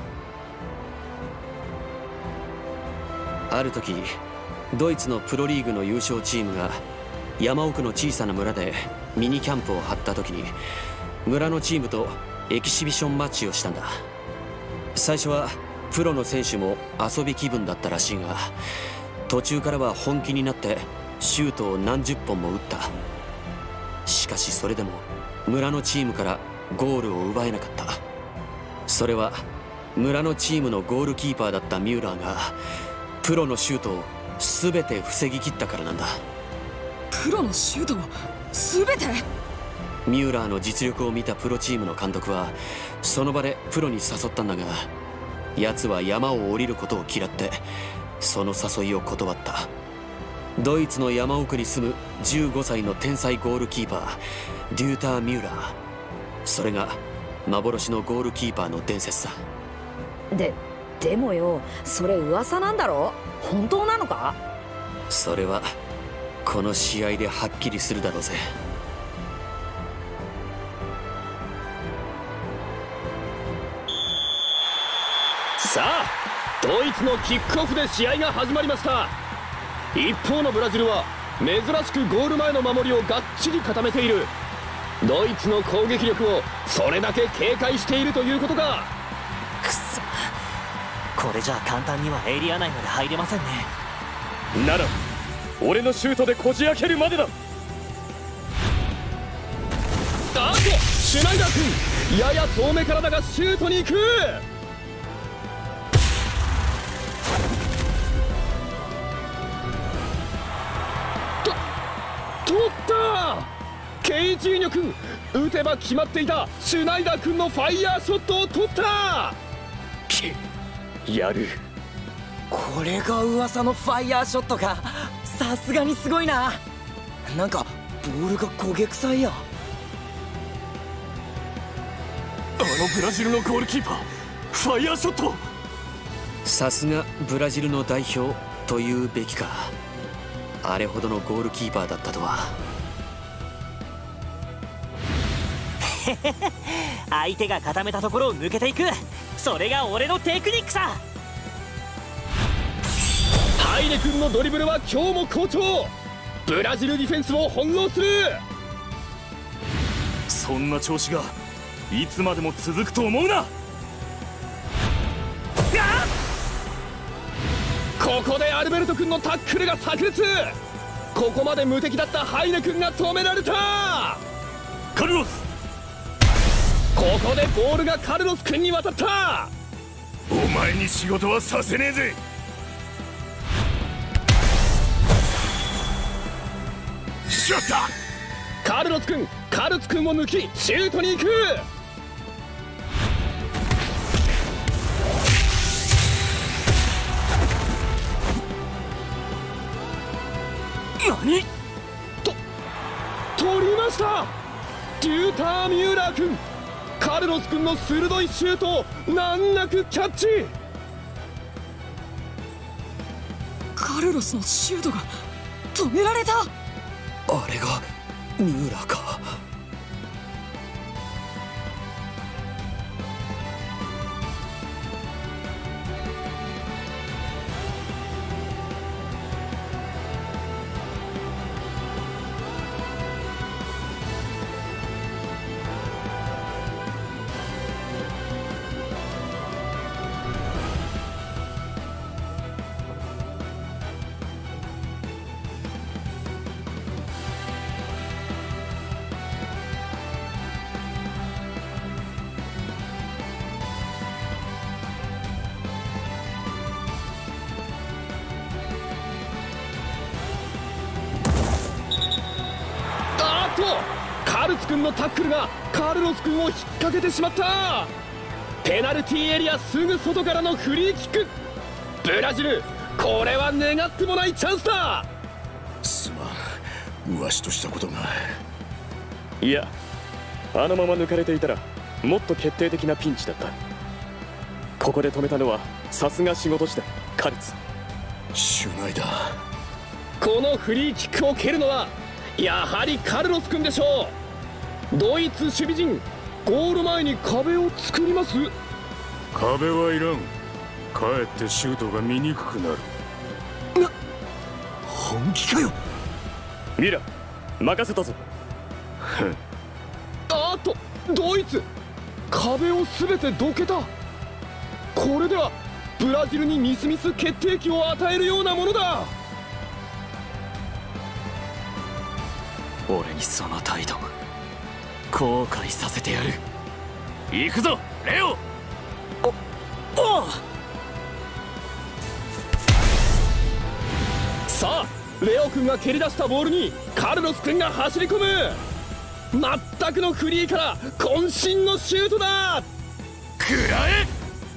[SPEAKER 18] ある時ドイツのプロリーグの優勝チームが山奥の小さな村でミニキャンプを張った時に、村のチームとエキシビションマッチをしたんだ。最初はプロの選手も遊び気分だったらしいが、途中からは本気になってシュートを何十本も打った。しかしそれでも村のチームからゴールを奪えなかった。それは村のチームのゴールキーパーだったミューラーがプロのシュートを全て防ぎ切ったからなんだ。
[SPEAKER 2] プロのシュートを全て？
[SPEAKER 18] ミューラーの実力を見たプロチームの監督はその場でプロに誘ったんだが、奴は山を降りることを嫌ってその誘いを断った。ドイツの山奥に住む15歳の天才ゴールキーパーデューター・ミューラー。それが幻のゴールキーパーの伝説さ。
[SPEAKER 1] でもよ、それ噂なんだろ？本当なのか？
[SPEAKER 18] それはこの試合ではっきりするだろうぜ。
[SPEAKER 5] さあドイツのキックオフで試合が始まりました。一方のブラジルは珍しくゴール前の守りをがっちり固めている。ドイツの攻撃力をそれだけ警戒しているということか。
[SPEAKER 11] くそ、これじゃあ簡単にはエリア内まで入れませんね。
[SPEAKER 16] なら俺のシュートでこじ開けるまでだ。
[SPEAKER 5] あっとシュナイダー君、やや遠目からだがシュートに行く。取った。ケイジーニョ君、打てば決まっていたシュナイダー君のファイヤーショットを取った。
[SPEAKER 16] やる。
[SPEAKER 13] これが噂のファイヤーショットか。さすがにすごいな。なんかボールが焦げ臭いや。あのブラジルのゴールキーパーファイヤーショット。
[SPEAKER 18] さすがブラジルの代表というべきか。あれほどのゴールキーパーだったとは。
[SPEAKER 11] 相手が固めたところを抜けていく、それが俺のテクニックさ。
[SPEAKER 5] ハイネ君のドリブルは今日も好調。ブラジルディフェンスを翻弄する。
[SPEAKER 16] そんな調子がいつまでも続くと思うな。
[SPEAKER 5] ここでアルベルト君のタックルが炸裂。ここまで無敵だったハイネ君が止められた。
[SPEAKER 16] カルロス、
[SPEAKER 5] ここでボールがカルロス君に渡った。
[SPEAKER 15] お前に仕事はさせねえぜ。
[SPEAKER 5] しまった。カルロス君、カルツ君を抜きシュートに行く。
[SPEAKER 13] 何？
[SPEAKER 5] 取りました。デューター・ミューラー君、カルロス君の鋭いシュートを難なくキャッチ。
[SPEAKER 2] カルロスのシュートが止められた。
[SPEAKER 13] あれがミューラーか。
[SPEAKER 5] カルツ君のタックルがカルロス君を引っ掛けてしまった。ペナルティーエリアすぐ外からのフリーキック。ブラジル、これは願ってもないチャンスだ。
[SPEAKER 12] すまん、わしとしたことが。
[SPEAKER 5] いや、あのまま抜かれていたらもっと決定的なピンチだった。ここで止めたのはさすが仕事師だ、カルツ。
[SPEAKER 12] シュナイダー、
[SPEAKER 5] このフリーキックを蹴るのはやはりカルロス君でしょう。ドイツ守備陣、ゴール前に壁を作ります。
[SPEAKER 15] 壁はいらん。かえってシュートが見にくくなる。
[SPEAKER 13] 本気かよ。
[SPEAKER 5] ミラ、任せたぞ。あっと、ドイツ壁を全てどけた。これではブラジルにみすみす決定機を与えるようなものだ。
[SPEAKER 13] 俺にその態度後悔させてやる。
[SPEAKER 8] 行くぞレオ。
[SPEAKER 5] さあ、レオ君が蹴り出したボールにカルロス君が走り込む。全くのフリーから渾身のシュートだ。
[SPEAKER 8] 食らえ。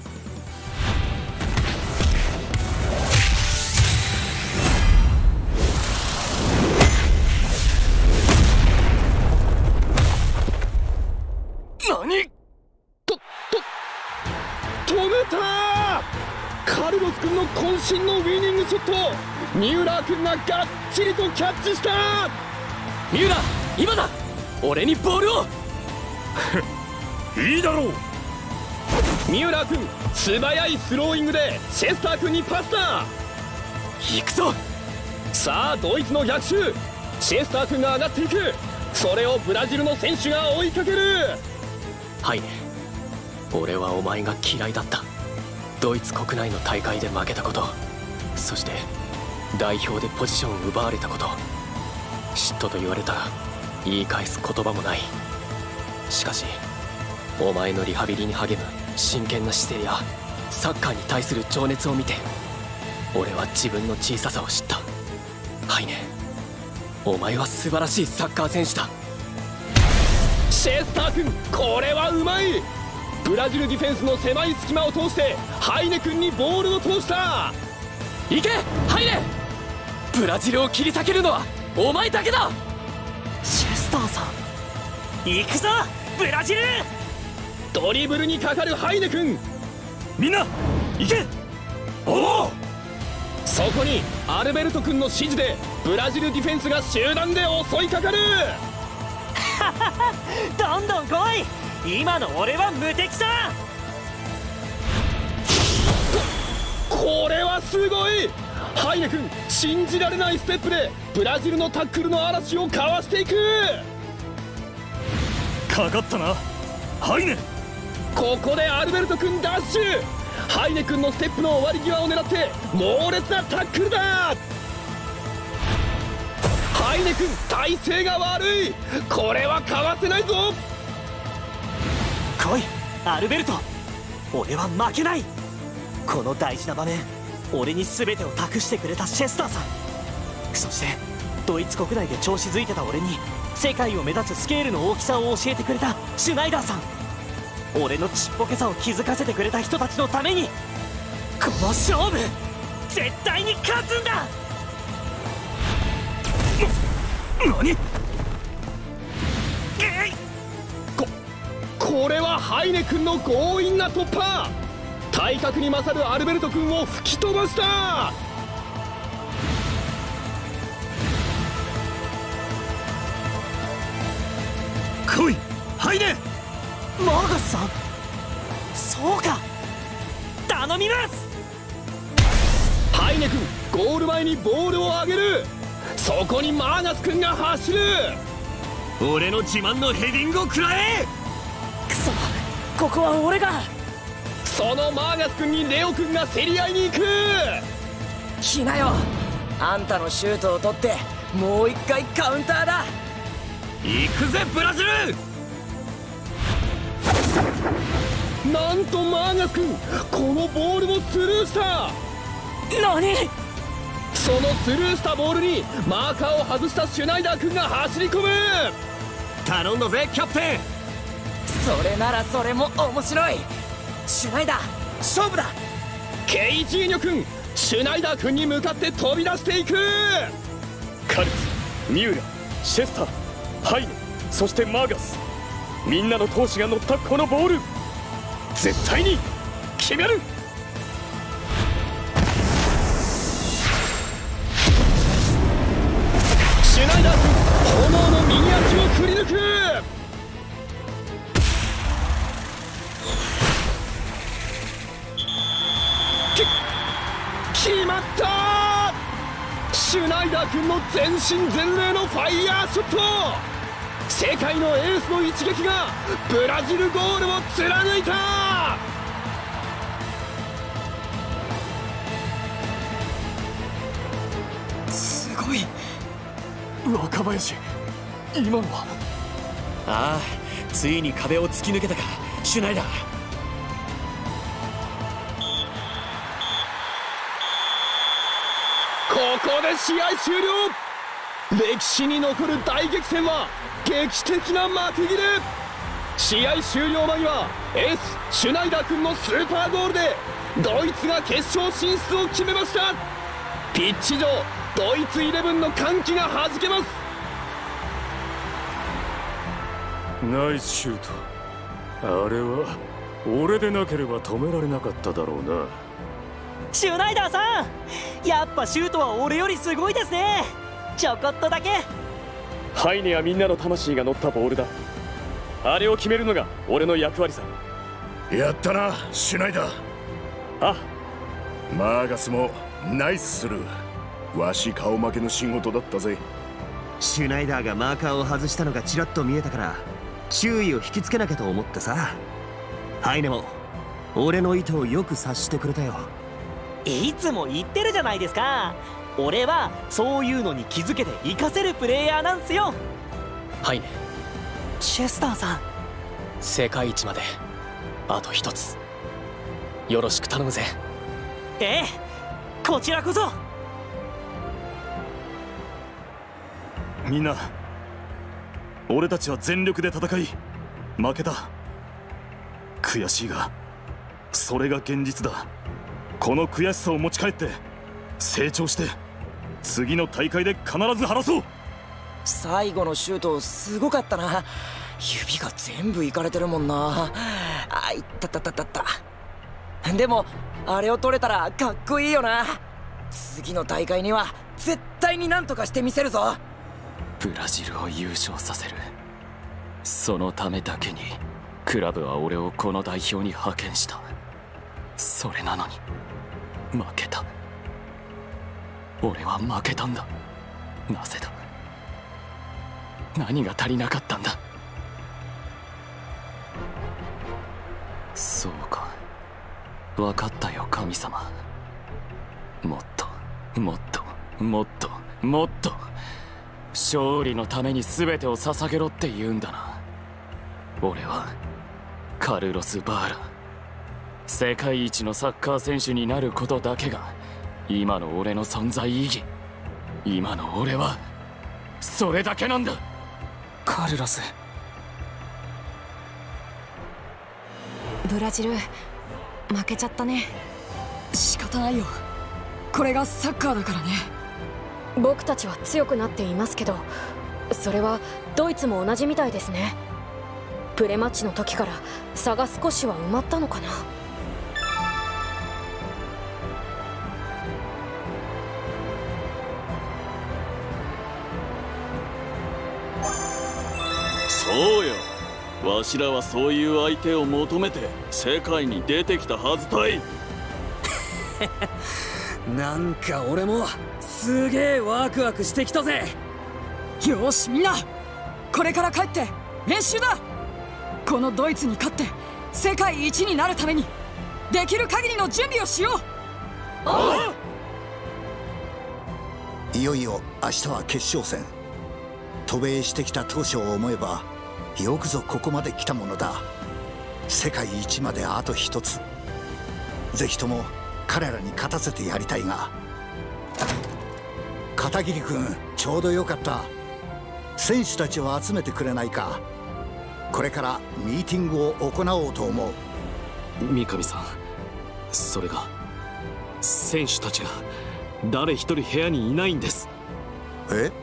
[SPEAKER 5] 止めた。カルロス君の渾身のウィニングショット、ミューラー君ががっちりとキャッチした。
[SPEAKER 8] ミューラー、今だ。俺にボールを。
[SPEAKER 15] いいだろう。
[SPEAKER 5] ミューラー君、素早いスローイングでシェスター君にパスだ。
[SPEAKER 8] 行くぞ。
[SPEAKER 5] さあ、ドイツの逆襲。シェスター君が上がっていく。それをブラジルの選手が追いかける。
[SPEAKER 13] はいね、俺はお前が嫌いだった。ドイツ国内の大会で負けたこと、そして代表でポジションを奪われたこと、嫉妬と言われたら言い返す言葉もない。しかしお前のリハビリに励む真剣な姿勢やサッカーに対する情熱を見て、俺は自分の小ささを知った。はいね、お前は素晴らしいサッカー選手だ。
[SPEAKER 5] シェスター君、これはうまい。ブラジルディフェンスの狭い隙間を通してハイネ君にボールを通した。
[SPEAKER 13] 行けハイネ。ブラジルを切り裂けるのはお前だけだ。
[SPEAKER 14] シェスターさん、
[SPEAKER 8] 行くぞブラジル。
[SPEAKER 5] ドリブルにかかるハイネ君。
[SPEAKER 8] みんな行け。おお。
[SPEAKER 5] そこにアルベルト君の指示でブラジルディフェンスが集団で襲いかかる。
[SPEAKER 8] どんどん来い。今の俺は無敵さ。
[SPEAKER 5] これはすごい。ハイネ君、信じられないステップでブラジルのタックルの嵐をかわしていく。
[SPEAKER 16] かかったなハイネ。
[SPEAKER 5] ここでアルベルト君ダッシュ。ハイネ君のステップの終わり際を狙って猛烈なタックルだ。ハイネ君、体勢が悪い。これはかわせないぞ。
[SPEAKER 8] 来いアルベルト、俺は負けない。この大事な場面、俺に全てを託してくれたシェスターさん、そしてドイツ国内で調子づいてた俺に世界を目指すスケールの大きさを教えてくれたシュナイダーさん、俺のちっぽけさを気づかせてくれた人たちのために、この勝負絶対に勝つんだ。
[SPEAKER 16] 何？
[SPEAKER 5] これはハイネ君の強引な突破。体格に勝るアルベルト君を吹き飛ばした。
[SPEAKER 13] 来いハイネ。
[SPEAKER 19] マーガスさん、そうか、頼みます。
[SPEAKER 5] ハイネ君、ゴール前にボールを上げる。そこにマーガス君が走る。
[SPEAKER 13] 俺の自慢のヘディングを食らえ。
[SPEAKER 19] くそ、ここは俺が。
[SPEAKER 5] そのマーガス君にレオ君が競り合いに行く。
[SPEAKER 19] 来なよ、あんたのシュートを取ってもう一回カウンターだ。
[SPEAKER 13] 行くぜブラジル。
[SPEAKER 5] なんとマーガス君、このボールをスルーした。
[SPEAKER 19] 何？
[SPEAKER 5] そのスルーしたボールにマーカーを外したシュナイダー君が走り込む。
[SPEAKER 13] 頼んだぜキャプテン。
[SPEAKER 19] それならそれも面白い。シュナイダー、勝負だ。
[SPEAKER 5] ケイジーニョ君、シュナイダー君に向かって飛び出していく。
[SPEAKER 16] カルツ、ミューラ、シェスター、ハイネ、そしてマーガス、みんなの闘志が乗ったこのボール、絶対に決める。
[SPEAKER 5] シュナイダー君、炎の右足を振り抜く。決まった。シュナイダー君の全身全霊のファイヤーショット。世界のエースの一撃がブラジルゴールを貫いた。
[SPEAKER 13] すごい。若林、今のは。
[SPEAKER 18] ああ、ついに壁を突き抜けたかシュナイダー。
[SPEAKER 5] ここで試合終了。歴史に残る大激戦は劇的な幕切れ。試合終了間際、エースシュナイダー君のスーパーゴールでドイツが決勝進出を決めました。ピッチ上、ドイツイレブンの歓喜がはじけます。
[SPEAKER 20] ナイスシュート。あれは俺でなければ止められなかっただろうな。
[SPEAKER 19] シュナイダーさん、やっぱシュートは俺よりすごいですね。ちょこっとだけ。
[SPEAKER 16] ハイネはみんなの魂が乗ったボールだ。あれを決めるのが俺の役割さ。
[SPEAKER 20] やったなシュナイダー。
[SPEAKER 16] あ、
[SPEAKER 20] マーガスもナイススルー。わし顔負けの仕事だったぜ。
[SPEAKER 9] シュナイダーがマーカーを外したのがちらっと見えたから注意を引きつけなきゃと思ってさ。ハイネも俺の意図をよく察してくれたよ。
[SPEAKER 19] いつも言ってるじゃないですか。俺はそういうのに気づけて活かせるプレイヤーなんすよ。
[SPEAKER 21] ハイネ、
[SPEAKER 19] チェスターさん、
[SPEAKER 21] 世界一まであと一つ、よろしく頼むぜ。
[SPEAKER 19] ええ、こちらこそ。
[SPEAKER 16] みんな、俺たちは全力で戦い負けた。悔しいがそれが現実だ。この悔しさを持ち帰って成長して次の大会で必ず晴らそう。
[SPEAKER 19] 最後のシュートすごかったな。指が全部いかれてるもんな。あ、いったったったったった。でもあれを取れたらかっこいいよな。次の大会には絶対になんとかしてみせるぞ。
[SPEAKER 21] ブラジルを優勝させる。そのためだけにクラブは俺をこの代表に派遣した。それなのに負けた。俺は負けたんだ。なぜだ。何が足りなかったんだ。そうか、分かったよ神様。もっともっともっともっと勝利のために全てを捧げろって言うんだな。俺はカルロス・バーラ。世界一のサッカー選手になることだけが今の俺の存在意義。今の俺はそれだけなんだ。
[SPEAKER 19] カルロス。
[SPEAKER 4] ブラジル負けちゃったね。
[SPEAKER 2] 仕方ないよ、これがサッカーだからね。
[SPEAKER 22] 僕たちは強くなっていますけど、それはドイツも同じみたいですね。プレマッチの時から差が少しは埋まったのかな。
[SPEAKER 10] そうよ、 わしらはそういう相手を求めて世界に出てきたはずたい。
[SPEAKER 13] なんか俺もすげえワクワクしてきたぜ。
[SPEAKER 2] よしみんな、これから帰って練習だ。このドイツに勝って世界一になるためにできる限りの準備をしよ
[SPEAKER 3] う。いよいよ明日は決勝戦。渡米してきた当初を思えばよくぞここまで来たものだ。世界一まであと一つ。ぜひとも彼らに勝たせてやりたいが。片桐君、ちょうどよかった。選手たちを集めてくれないか。これからミーティングを行おうと思う。
[SPEAKER 13] 三上さん、それが選手たちが誰一人部屋にいないんです。
[SPEAKER 3] え？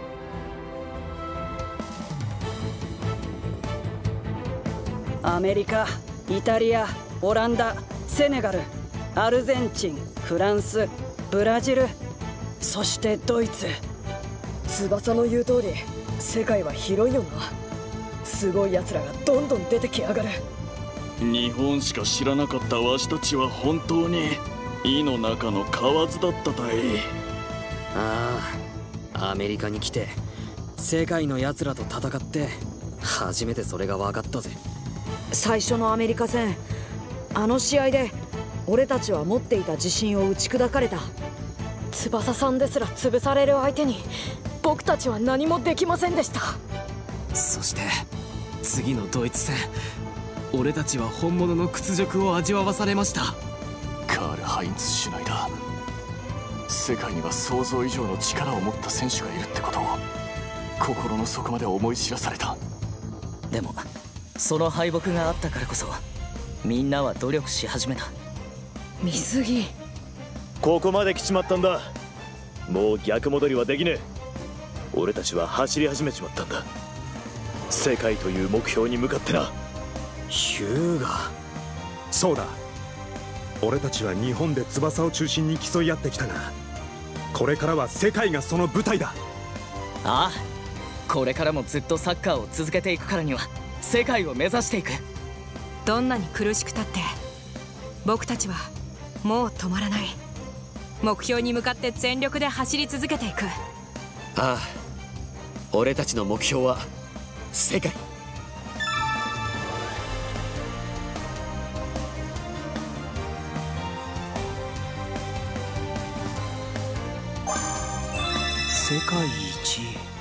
[SPEAKER 14] アメリカ、イタリア、オランダ、セネガル、アルゼンチン、フランス、ブラジル、そしてドイツ。
[SPEAKER 6] 翼の言う通り世界は広いよな。すごい奴らがどんどん出てきやがる。
[SPEAKER 10] 日本しか知らなかったわしたちは本当に井の中の蛙だったたい。
[SPEAKER 13] ああ、アメリカに来て世界の奴らと戦って初めてそれが分かったぜ。
[SPEAKER 1] 最初のアメリカ戦、あの試合で俺たちは持っていた自信を打ち砕かれた。
[SPEAKER 22] 翼さんですら潰される相手に僕たちは何もできませんでした。
[SPEAKER 13] そして次のドイツ戦、俺たちは本物の屈辱を味わわされました。
[SPEAKER 12] カール・ハインツ・シュナイダー、世界には想像以上の力を持った選手がいるってことを心の底まで思い知らされた。
[SPEAKER 11] でもその敗北があったからこそみんなは努力し始めた。
[SPEAKER 1] 水着、
[SPEAKER 23] ここまで来ちまったんだ。もう逆戻りはできねえ。俺たちは走り始めちまったんだ。世界という目標に向かってな。
[SPEAKER 7] ヒューガ。そうだ、俺たちは日本で翼を中心に競い合ってきたが、これからは世界がその舞台だ。
[SPEAKER 11] ああ、これからもずっとサッカーを続けていくからには世界を目指していく。
[SPEAKER 4] どんなに苦しくたって僕たちはもう止まらない。目標に向かって全力で走り続けていく。
[SPEAKER 18] ああ、俺たちの目標は世界。
[SPEAKER 19] 世界一。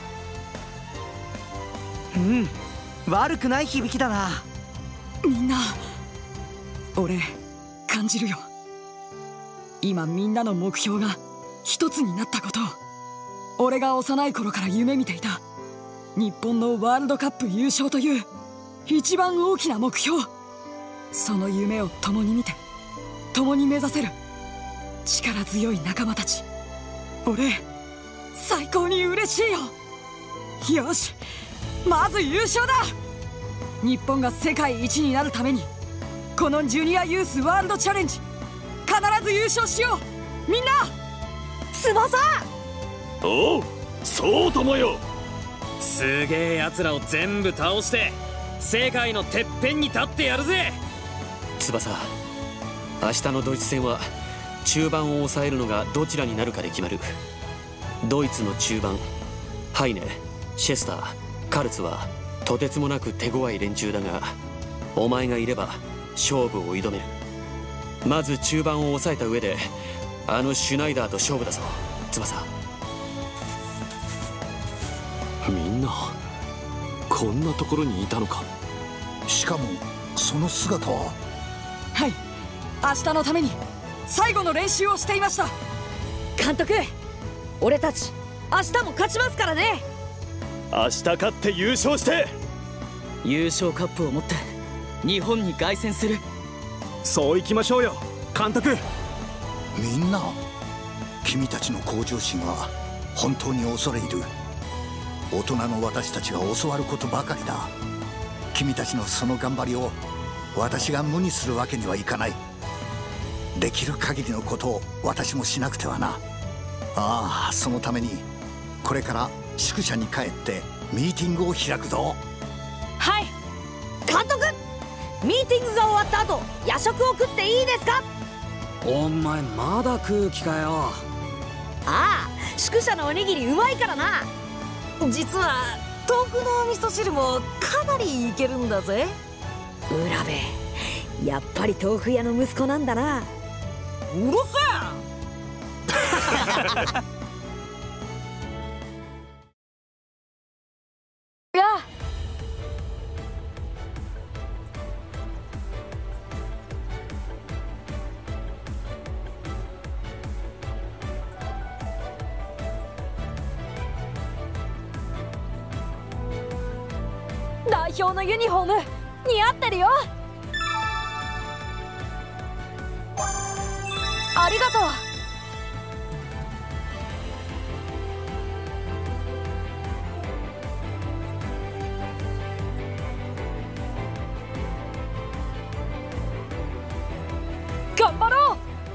[SPEAKER 19] 悪くない響きだな。
[SPEAKER 2] みんな、俺感じるよ。今みんなの目標が一つになったことを。俺が幼い頃から夢見ていた日本のワールドカップ優勝という一番大きな目標。その夢を共に見て共に目指せる力強い仲間たち、俺最高に嬉しいよ。よし、まず優勝だ。日本が世界一になるためにこのジュニアユースワールドチャレンジ必ず優勝しよう。みんな、
[SPEAKER 1] 翼。
[SPEAKER 10] おう、そうともよ。
[SPEAKER 13] すげえ奴らを全部倒して世界のてっぺんに立ってやるぜ。
[SPEAKER 18] 翼、明日のドイツ戦は中盤を抑えるのがどちらになるかで決まる。ドイツの中盤、ハイネ、シェスター、カルツはとてつもなく手強い連中だが、お前がいれば勝負を挑める。まず中盤を抑えた上であのシュナイダーと勝負だぞ、翼。
[SPEAKER 13] みんなこんなところにいたのか。
[SPEAKER 3] しかもその姿は。
[SPEAKER 2] はい、明日のために最後の練習をしていました。
[SPEAKER 1] 監督、俺たち明日も勝ちますからね。
[SPEAKER 23] 明日勝って優勝して
[SPEAKER 11] 優勝カップを持って日本に凱旋する。
[SPEAKER 7] そういきましょうよ監督。
[SPEAKER 3] みんな、君たちの向上心は本当に恐れ入る。大人の私たちが教わることばかりだ。君たちのその頑張りを私が無にするわけにはいかない。できる限りのことを私もしなくてはな。ああ、そのためにこれから宿舎に帰ってミーティングを開くぞ。
[SPEAKER 4] はい、
[SPEAKER 1] 監督、ミーティングが終わった後夜食を食っていいですか？
[SPEAKER 8] お前まだ食う気かよ。
[SPEAKER 1] ああ、宿舎のおにぎりうまいからな。
[SPEAKER 15] 実は豆腐の味噌汁もかなりいけるんだぜ。
[SPEAKER 1] 浦部、やっぱり豆腐屋の息子なんだな。
[SPEAKER 15] うるせ
[SPEAKER 22] え。やあ、代表のユニフォーム似合ってるよ。ありがとう。頑張ろう。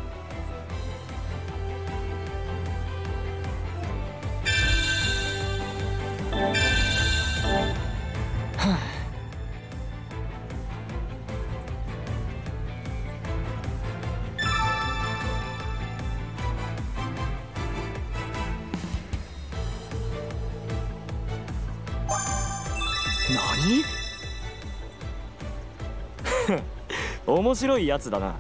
[SPEAKER 23] 何？面白いやつだな。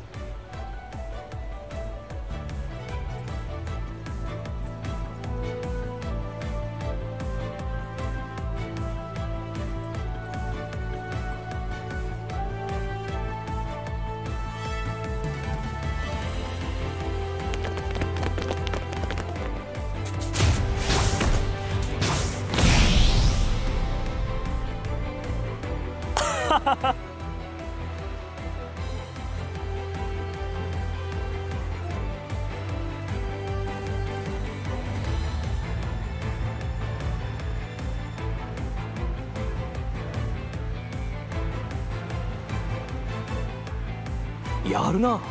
[SPEAKER 23] やるな。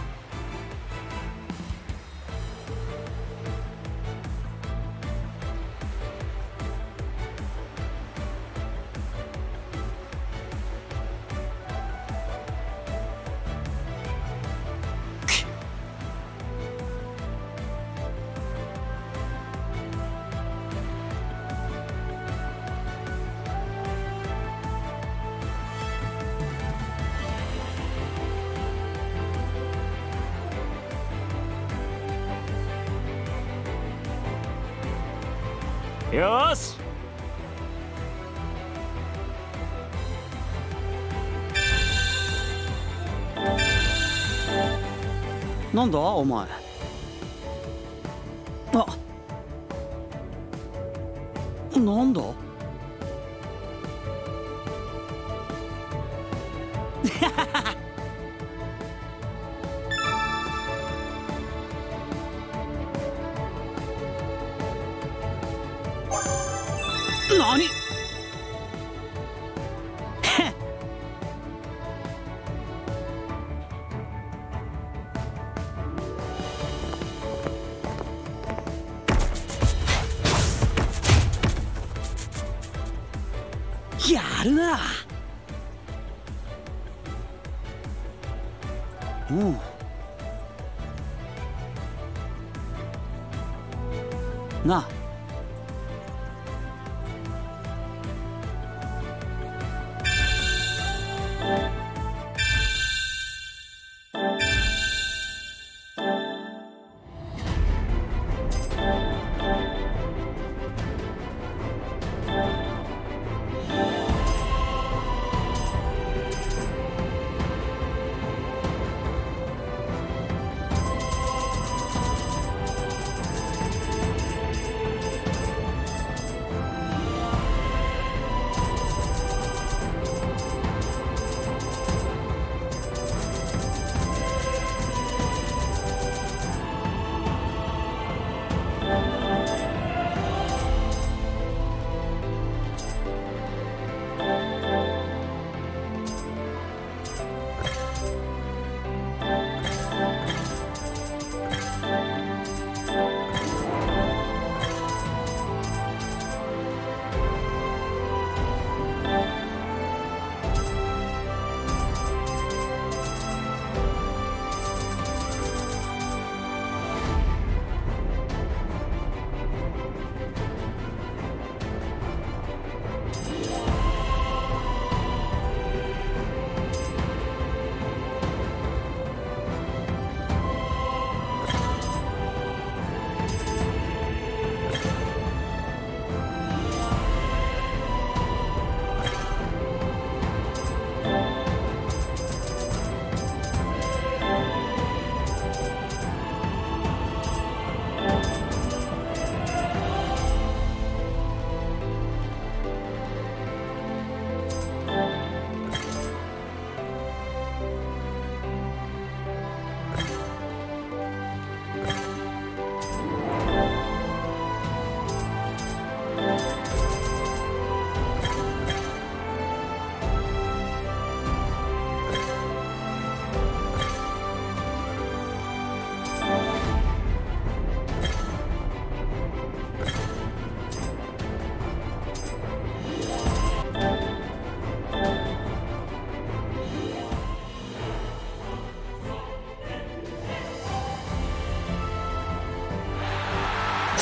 [SPEAKER 23] よーし。
[SPEAKER 8] なんだお前。あ、なんだ何？やるな。なあ。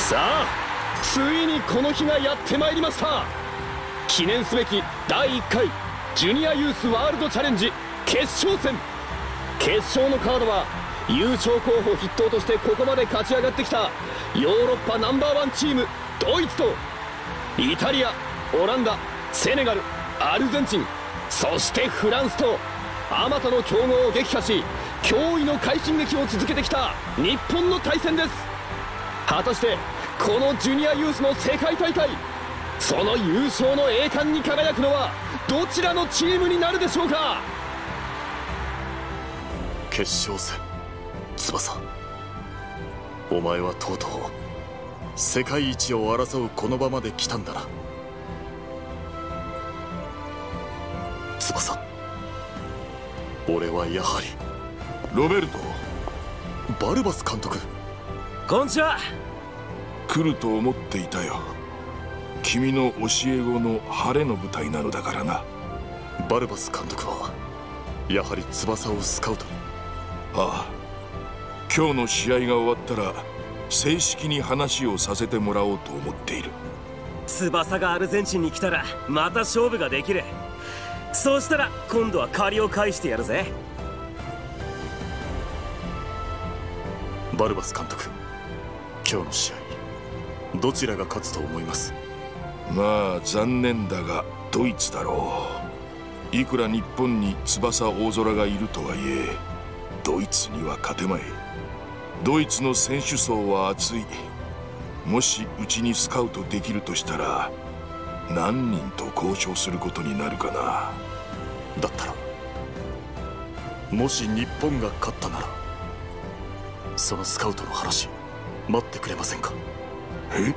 [SPEAKER 5] さあついにこの日がやってまいりました。記念すべき第1回ジュニアユースワールドチャレンジ決勝戦。決勝のカードは優勝候補筆頭としてここまで勝ち上がってきたヨーロッパナンバーワンチームドイツとイタリア、オランダ、セネガル、アルゼンチン、そしてフランスとあまたの強豪を撃破し驚異の快進撃を続けてきた日本の対戦です。果たしてこのジュニアユースの世界大会、その優勝の栄冠に輝くのはどちらのチームになるでしょうか。
[SPEAKER 12] 決勝戦、翼、お前はとうとう世界一を争うこの場まで来たんだな。翼、俺はやはり
[SPEAKER 17] ロベルト。
[SPEAKER 12] バルバス監督、
[SPEAKER 17] こんにちは。来ると思っていたよ。君の教え子の晴れの舞台なのだからな。
[SPEAKER 12] バルバス監督はやはり翼をスカウトに。
[SPEAKER 17] ああ、今日の試合が終わったら正式に話をさせてもらおうと思っている。
[SPEAKER 13] 翼がアルゼンチンに来たらまた勝負ができる。そうしたら今度は借りを返してやるぜ。
[SPEAKER 12] バルバス監督、今日の試合どちらが勝つと思います？
[SPEAKER 17] まあ残念だがドイツだろう。いくら日本に翼大空がいるとはいえドイツには勝てまい。ドイツの選手層は厚い。もしうちにスカウトできるとしたら何人と交渉することになるかな。
[SPEAKER 12] だったらもし日本が勝ったならそのスカウトの話待ってくれませんか？
[SPEAKER 17] え？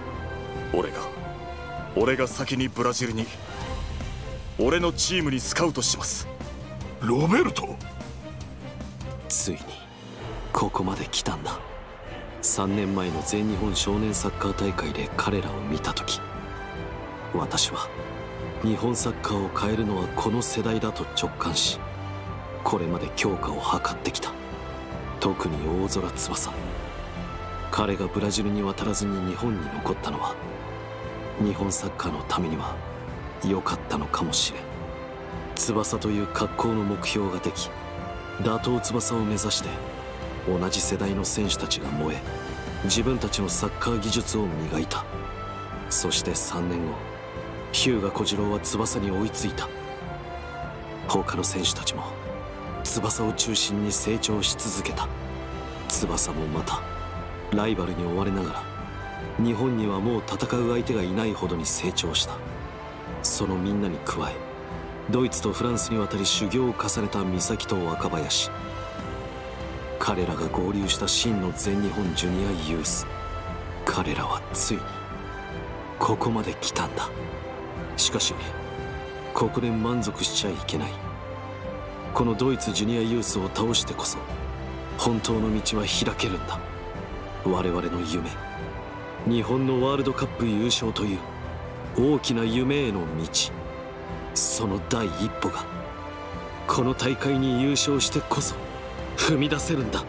[SPEAKER 12] 俺が先にブラジルに俺のチームにスカウトします。
[SPEAKER 17] ロベルト、
[SPEAKER 18] ついにここまで来たんだ。3年前の全日本少年サッカー大会で彼らを見た時、私は日本サッカーを変えるのはこの世代だと直感し、これまで強化を図ってきた。特に大空翼、彼がブラジルに渡らずに日本に残ったのは日本サッカーのためには良かったのかもしれん。翼という格好の目標ができ、打倒翼を目指して同じ世代の選手たちが燃え、自分たちのサッカー技術を磨いた。そして3年後、日向小次郎は翼に追いついた。他の選手たちも翼を中心に成長し続けた。翼もまたライバルに追われながら日本にはもう戦う相手がいないほどに成長した。そのみんなに加え、ドイツとフランスに渡り修行を重ねた美咲と若林、彼らが合流した真の全日本ジュニアユース。彼らはついにここまで来たんだ。しかしここで満足しちゃいけない。このドイツジュニアユースを倒してこそ本当の道は開けるんだ。我々の夢、日本のワールドカップ優勝という大きな夢への道、その第一歩がこの大会に優勝してこそ踏み出せるんだ。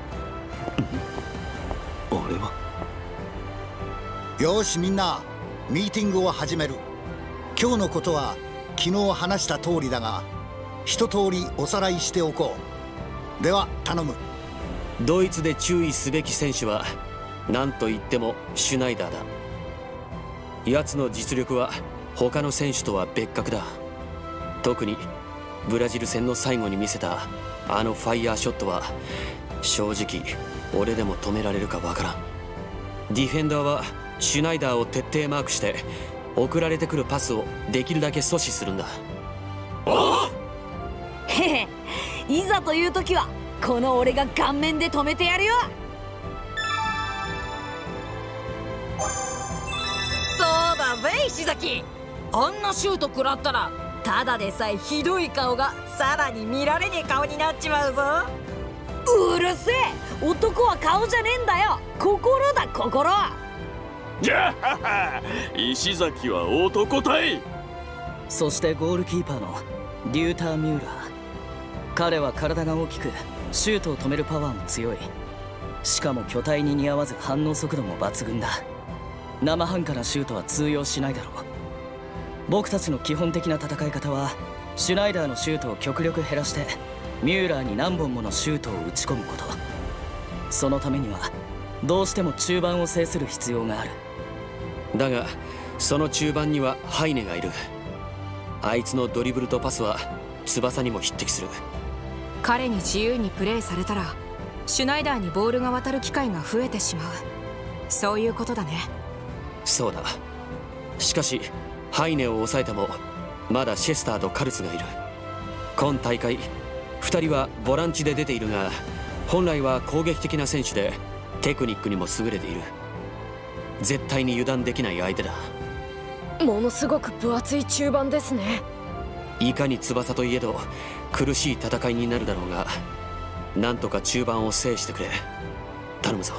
[SPEAKER 18] 俺は
[SPEAKER 3] よしみんな、ミーティングを始める。今日のことは昨日話した通りだが一通りおさらいしておこう。では頼む。
[SPEAKER 18] ドイツで注意すべき選手は何といってもシュナイダーだ。奴の実力は他の選手とは別格だ。特にブラジル戦の最後に見せたあのファイヤーショットは正直俺でも止められるかわからん。ディフェンダーはシュナイダーを徹底マークして送られてくるパスをできるだけ阻止するんだ。
[SPEAKER 1] へへ、いざという時はこの俺が顔面で止めてやるよ。
[SPEAKER 15] そうだぜ石崎、あんなシュート食らったらただでさえひどい顔がさらに見られねえ顔になっちまうぞ。
[SPEAKER 1] うるせえ、男は顔じゃねえんだよ、心だ心。
[SPEAKER 10] じゃあ石崎は男対。
[SPEAKER 11] そしてゴールキーパーのリューター・ミューラー、彼は体が大きくシュートを止めるパワーも強い。しかも巨体に似合わず反応速度も抜群だ。 生半可なシュートは通用しないだろう。僕たちの基本的な戦い方はシュナイダーのシュートを極力減らしてミューラーに何本ものシュートを打ち込むこと。そのためにはどうしても中盤を制する必要がある。
[SPEAKER 18] だがその中盤にはハイネがいる。あいつのドリブルとパスは翼にも匹敵する。
[SPEAKER 4] 彼に自由にプレーされたらシュナイダーにボールが渡る機会が増えてしまう。そういうことだね。
[SPEAKER 18] そうだ。しかしハイネを抑えてもまだシェスターとカルツがいる。今大会2人はボランチで出ているが、本来は攻撃的な選手でテクニックにも優れている。絶対に油断できない相手だ。
[SPEAKER 22] ものすごく分厚い中盤ですね。
[SPEAKER 18] いかに翼といえど苦しい戦いになるだろうが、なんとか中盤を制してくれ。頼むぞ。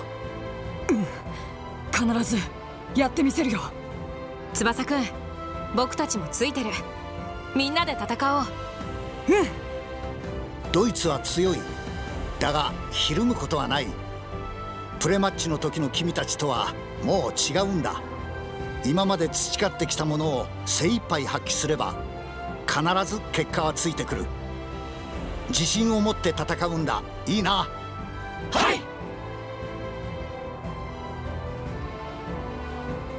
[SPEAKER 2] 必ずやってみせるよ。
[SPEAKER 4] 翼くん、僕たちもついてる。みんなで戦おう。
[SPEAKER 3] ドイツは強い。だがひるむことはない。プレマッチの時の君たちとはもう違うんだ。今まで培ってきたものを精一杯発揮すれば必ず結果はついてくる。自信を持って戦うんだ。いいな。
[SPEAKER 2] はい。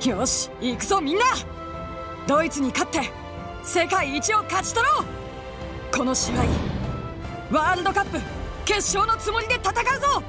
[SPEAKER 2] よし行くぞみんな。ドイツに勝って世界一を勝ち取ろう。この試合ワールドカップ決勝のつもりで戦うぞ。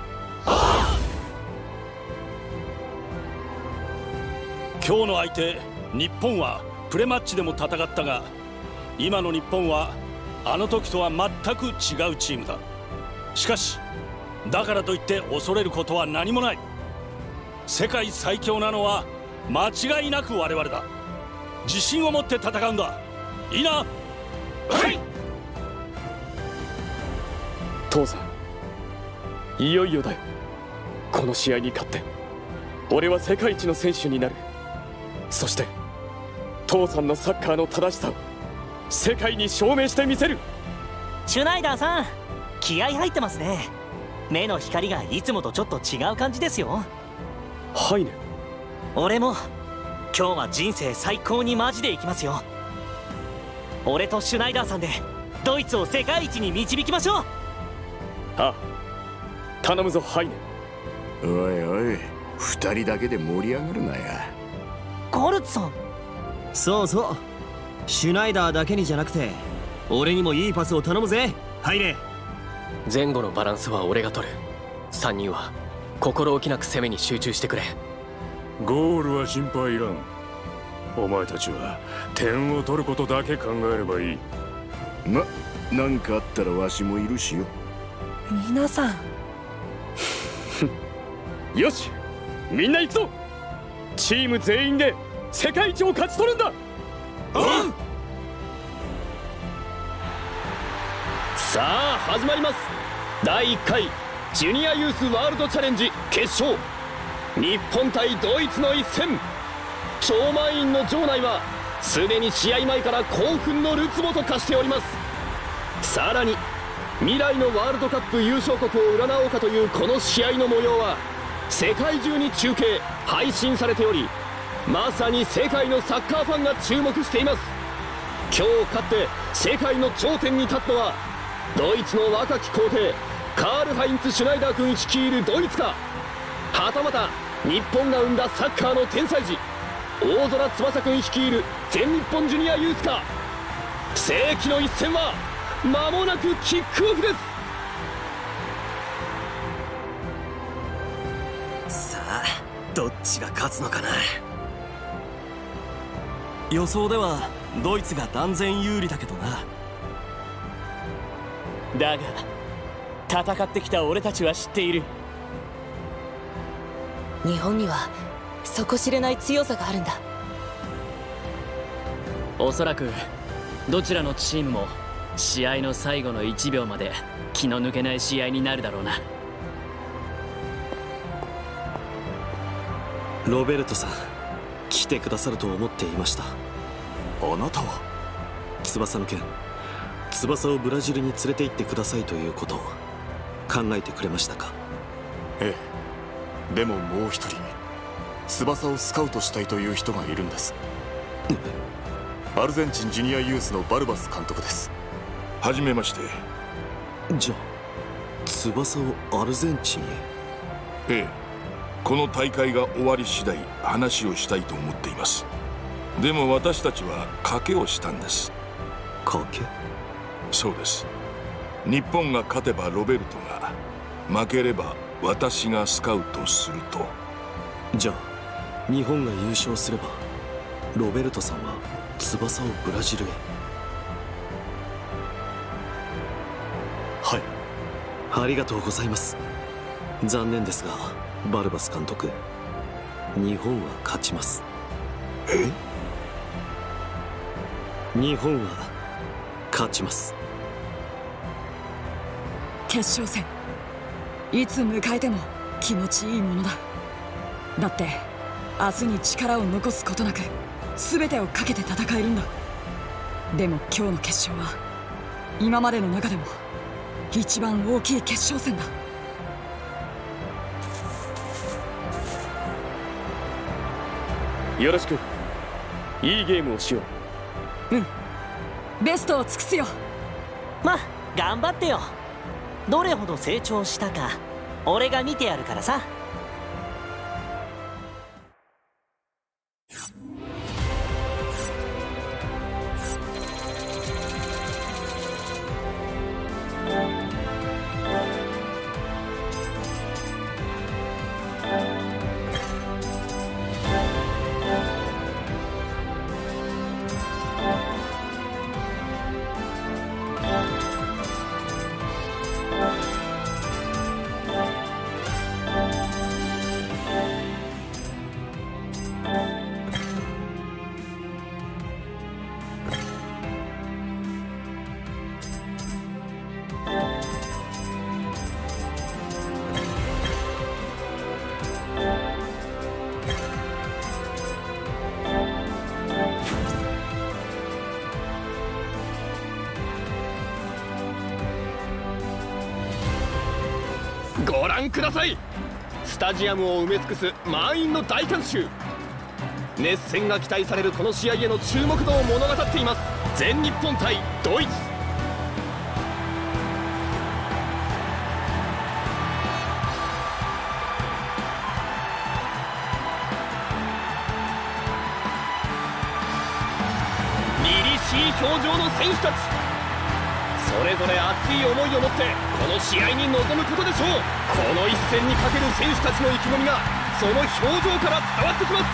[SPEAKER 9] 今日の相手日本はプレマッチでも戦ったが、今の日本はあの時とは全く違うチームだ。しかしだからといって恐れることは何もない。世界最強なのは間違いなく我々だ。自信を持って戦うんだ。いいな。はい。
[SPEAKER 5] 父さん、いよいよだよ。この試合に勝って俺は世界一の選手になる。そして父さんのサッカーの正しさを世界に証明してみせる。
[SPEAKER 16] シュナイダーさん、気合入ってますね。目の光がいつもとちょっと違う感じですよ。
[SPEAKER 5] はいね。
[SPEAKER 16] 俺も今日は人生最高にマジでいきますよ。俺とシュナイダーさんでドイツを世界一に導きましょう。
[SPEAKER 5] ああ、頼むぞハイネ。
[SPEAKER 17] おいおい、2人だけで盛り上がるなや。
[SPEAKER 16] コルツさん。
[SPEAKER 20] そうそう、シュナイダーだけにじゃなくて俺にもいいパスを頼むぜハイネ。
[SPEAKER 21] 前後のバランスは俺が取る。3人は心置きなく攻めに集中してくれ。
[SPEAKER 24] ゴールは心配いらん。お前たちは点を取ることだけ考えればいい。
[SPEAKER 17] なんかあったらわしもいるしよ。
[SPEAKER 16] 皆さん
[SPEAKER 5] よし、みんな行くぞ。チーム全員で世界一を勝ち取るんだ。さあ始まります。第1回ジュニアユースワールドチャレンジ決勝、日本対ドイツの一戦。超満員の場内はすでに試合前から興奮のるつぼと化しております。さらに未来のワールドカップ優勝国を占おうかというこの試合の模様は世界中に中継配信されており、まさに世界のサッカーファンが注目しています。今日勝って世界の頂点に立つのはドイツの若き皇帝カール・ハインツ・シュナイダー君率いるドイツか、はたまた日本が生んだサッカーの天才児大空翼君率いる全日本ジュニアユースか。世紀の一戦は間もなくキックオフです。
[SPEAKER 20] さあどっちが勝つのかな。予想ではドイツが断然有利だけどな。
[SPEAKER 16] だが戦ってきた俺たちは知っている。日本には底知れない強さがあるんだ。
[SPEAKER 21] おそらくどちらのチームも試合の最後の1秒まで気の抜けない試合になるだろうな。
[SPEAKER 20] ロベルトさん、来てくださると思っていました。
[SPEAKER 13] あなたは
[SPEAKER 20] 翼の件、翼をブラジルに連れて行ってくださいということを考えてくれましたか。
[SPEAKER 13] ええ、でももう一人
[SPEAKER 12] 翼をスカウトしたいという人がいるんです。アルゼンチンジュニアユースのバルバス監督です。
[SPEAKER 17] はじめまして。
[SPEAKER 13] じゃあ翼をアルゼンチンへ？
[SPEAKER 17] ええ、この大会が終わり次第話をしたいと思っています。でも私たちは賭けをしたんです。
[SPEAKER 13] 賭け？
[SPEAKER 17] そうです。日本が勝てばロベルトが、負ければ私がスカウトすると。
[SPEAKER 13] じゃあ日本が優勝すればロベルトさんは翼をブラジルへ？はい、ありがとうございます。残念ですがバルバス監督、日本は勝ちます。
[SPEAKER 17] え？
[SPEAKER 13] 日本は勝ちます。
[SPEAKER 2] 決勝戦いつ迎えても気持ちいいものだ。だって明日に力を残すことなく全てをかけて戦えるんだ。でも今日の決勝は今までの中でも一番大きい決勝戦だ。
[SPEAKER 5] よろしく。いいゲームをしよ
[SPEAKER 2] う。うん、ベストを尽くすよ。
[SPEAKER 16] まあ頑張ってよ。どれほど成長したか俺が見てやるからさ。
[SPEAKER 5] ご覧ください。スタジアムを埋め尽くす満員の大観衆。熱戦が期待されるこの試合への注目度を物語っています。全日本対ドイツ。凛々しい表情の選手たち、それぞれ熱い思いを持ってこの試合に臨むことでしょう。この一戦にかける選手たちの意気込みがその表情から伝わってきます。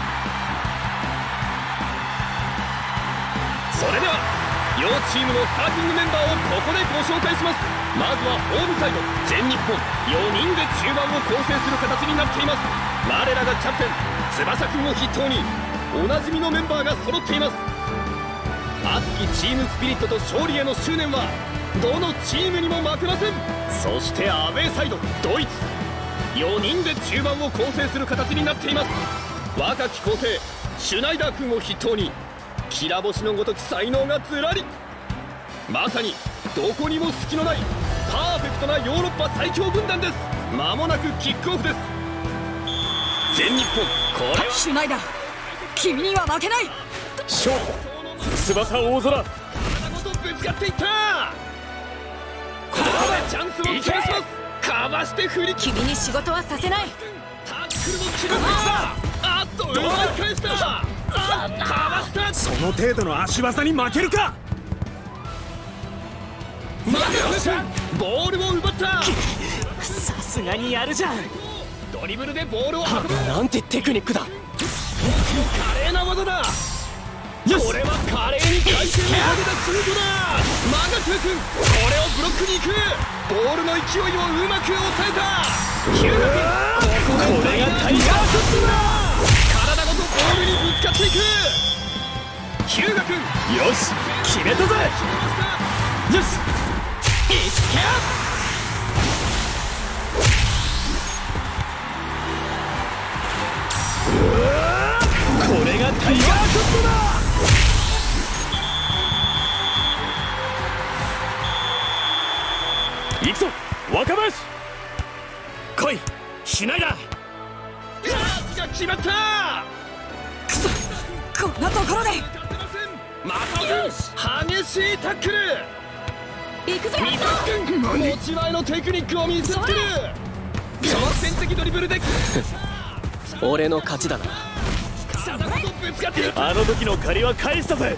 [SPEAKER 5] それでは両チームのスターティングメンバーをここでご紹介します。まずはホームサイド、全日本4人で中盤を構成する形になっています。我らがキャプテン翼くんを筆頭におなじみのメンバーが揃っています。熱きチームスピリットと勝利への執念はどのチームにも負けません。そしてアウェーサイドドイツ、4人で中盤を構成する形になっています。若き皇帝シュナイダー君を筆頭にきら星のごとき才能がずらり。まさにどこにも隙のないパーフェクトなヨーロッパ最強軍団です。間もなくキックオフです。全日本、これは
[SPEAKER 2] シュナイダー、君には負けない。
[SPEAKER 5] 勝負だ翼大空。体ごとぶつかっていった。ここでチャンスを切りします。かわして振り、
[SPEAKER 4] 君に仕事はさせない。
[SPEAKER 5] タックルも決めてきた。あっと奪い返した。かわした。
[SPEAKER 24] その程度の足技に負けるか。
[SPEAKER 5] 待てボールを奪った。
[SPEAKER 16] さすがにやるじゃん。
[SPEAKER 5] ドリブルでボールを運ぶ。
[SPEAKER 24] なんてテクニックだ。
[SPEAKER 5] 華麗な技だ。これは華麗に回転をかけたシュートだ。マガトゥ君、これをブロックに行く。ボールの勢いをうまく抑えた。ヒューガ君、これがタイガーショットだ。体ごとボールにぶつかっていく。ヒューガ君、
[SPEAKER 24] よし決めたぜ。
[SPEAKER 5] よしいっけ。
[SPEAKER 24] これがタイガーショットだ。行くぞ若林。来いシュナイダー。
[SPEAKER 5] が決まった。
[SPEAKER 2] くそ、こんなところで
[SPEAKER 5] また激しいタックル。
[SPEAKER 15] 行くぜ
[SPEAKER 5] 三崎君、持ち前のテクニックを見せつける。挑戦的ドリブルで
[SPEAKER 13] 俺の勝ちだな。
[SPEAKER 23] あの時の借りは返したぜ。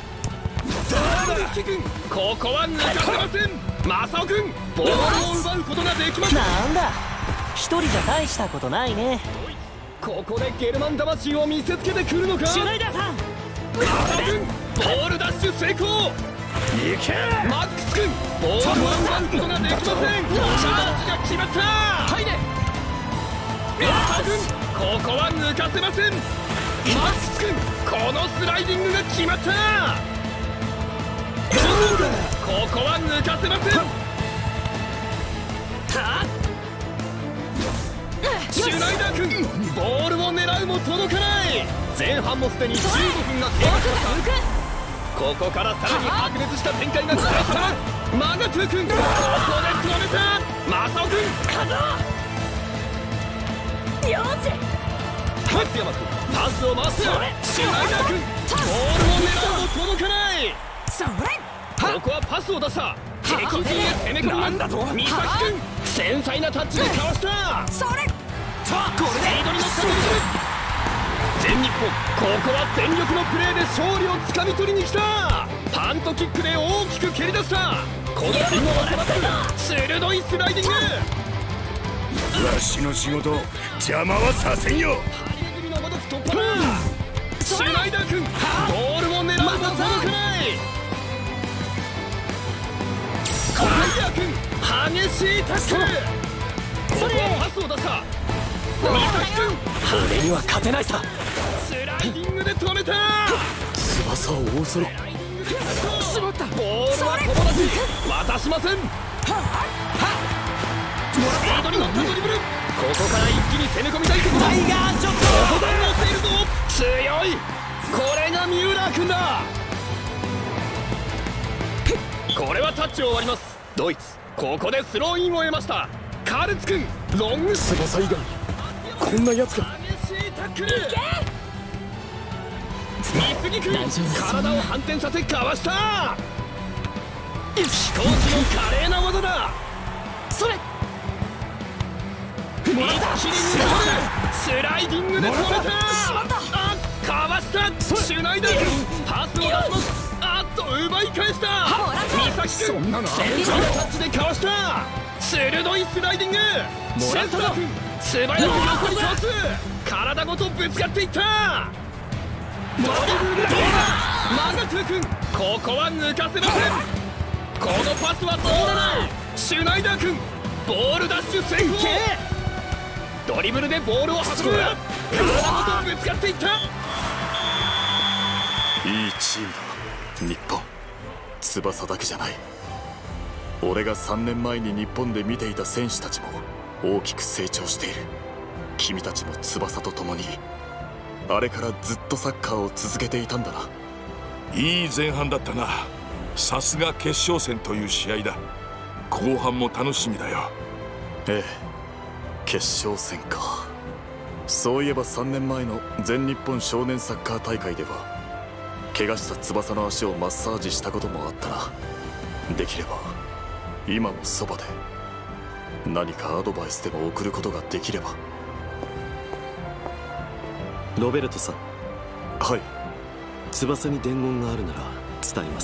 [SPEAKER 5] ここは抜かせません。マサオ君、ボールを奪うことができません。
[SPEAKER 16] なんだ、一人じゃ大したことないね。
[SPEAKER 5] ここでゲルマン魂を見せつけてくるのか。
[SPEAKER 16] シュナイダーさん、
[SPEAKER 5] マサオ君、ボールダッシュ成功。いけマックス君、ボールを奪うことができません。チャージが決まった。はいね。マサオ君、ここは抜かせません。マックス君、このスライディングが決まった。ここは抜かせません。シュナイダー君、ボールを狙うも届かない。前半もすでに15分が経過しました。ここからさらに白熱した展開が期待されます。マガトゥー君、ここで止めた。マサオ君、
[SPEAKER 15] よし、
[SPEAKER 5] 勝山君、パスを回す。シュナイダー君、ボールを狙うも届かない。
[SPEAKER 2] それ、
[SPEAKER 5] ここはパスを出した。敵陣へ攻め込みます。三崎君、繊細なタッチでかわした。
[SPEAKER 2] それ、
[SPEAKER 5] スピードに乗ったドリブル。全日本、ここは全力のプレーで勝利をつかみ取りに来た。パントキックで大きく蹴り出した。このチームを迫って鋭いスライディング。
[SPEAKER 17] わしの仕事邪魔はさせんよ。
[SPEAKER 5] 突破だ。シュナイダー君、ボールを狙うも届かない。コライダー君、激しいタックル。ここはパスを出した。三崎君、
[SPEAKER 13] 俺には勝てないさ。
[SPEAKER 5] スライディングで止めた。
[SPEAKER 13] 翼を大空。
[SPEAKER 2] しまった。
[SPEAKER 5] ボールは友達渡しません。スピードに乗ったドリブル。ここから一気に攻め込みたいところ。タイガーショット。ここで乗っているぞ。強い。これが三浦君だ。これはタッチを割ります。ドイツ、ここでスローインを得ました。カルツ君、ロング
[SPEAKER 13] 翼以外こんなやつが。
[SPEAKER 5] 激しいタックル。三杉君、体を反転させかわした。飛行機の華麗な技だ。
[SPEAKER 2] それ、
[SPEAKER 5] 一気に抜かれる。スライディングで止めた。あ、かわした。シュナイダー君、パスを出します。あっと奪い返した。三崎君、繊細なタッチでかわした。鋭いスライディング。シェスター君、素早く横にかわす。体ごとぶつかっていった。ドリブルでどうだ。マガトゥー君、ここは抜かせません。このパスは通らない。シュナイダー君、ボールダッシュ成功。ドリブルでボールを運ぶ。体ごとぶつかっていった。
[SPEAKER 12] いいチームだ日本。翼だけじゃない。俺が3年前に日本で見ていた選手たちも大きく成長している。君たちも翼と共にあれからずっとサッカーを続けていたんだな。
[SPEAKER 17] いい前半だったな。さすが決勝戦という試合だ。後半も楽しみだよ。
[SPEAKER 12] ええ、決勝戦か。そういえば3年前の全日本少年サッカー大会では怪我した翼の足をマッサージしたこともあったな。できれば今もそばで何かアドバイスでも送ることができれば。
[SPEAKER 13] ロベルトさん。
[SPEAKER 12] はい。
[SPEAKER 13] 翼に伝言があるなら伝えます。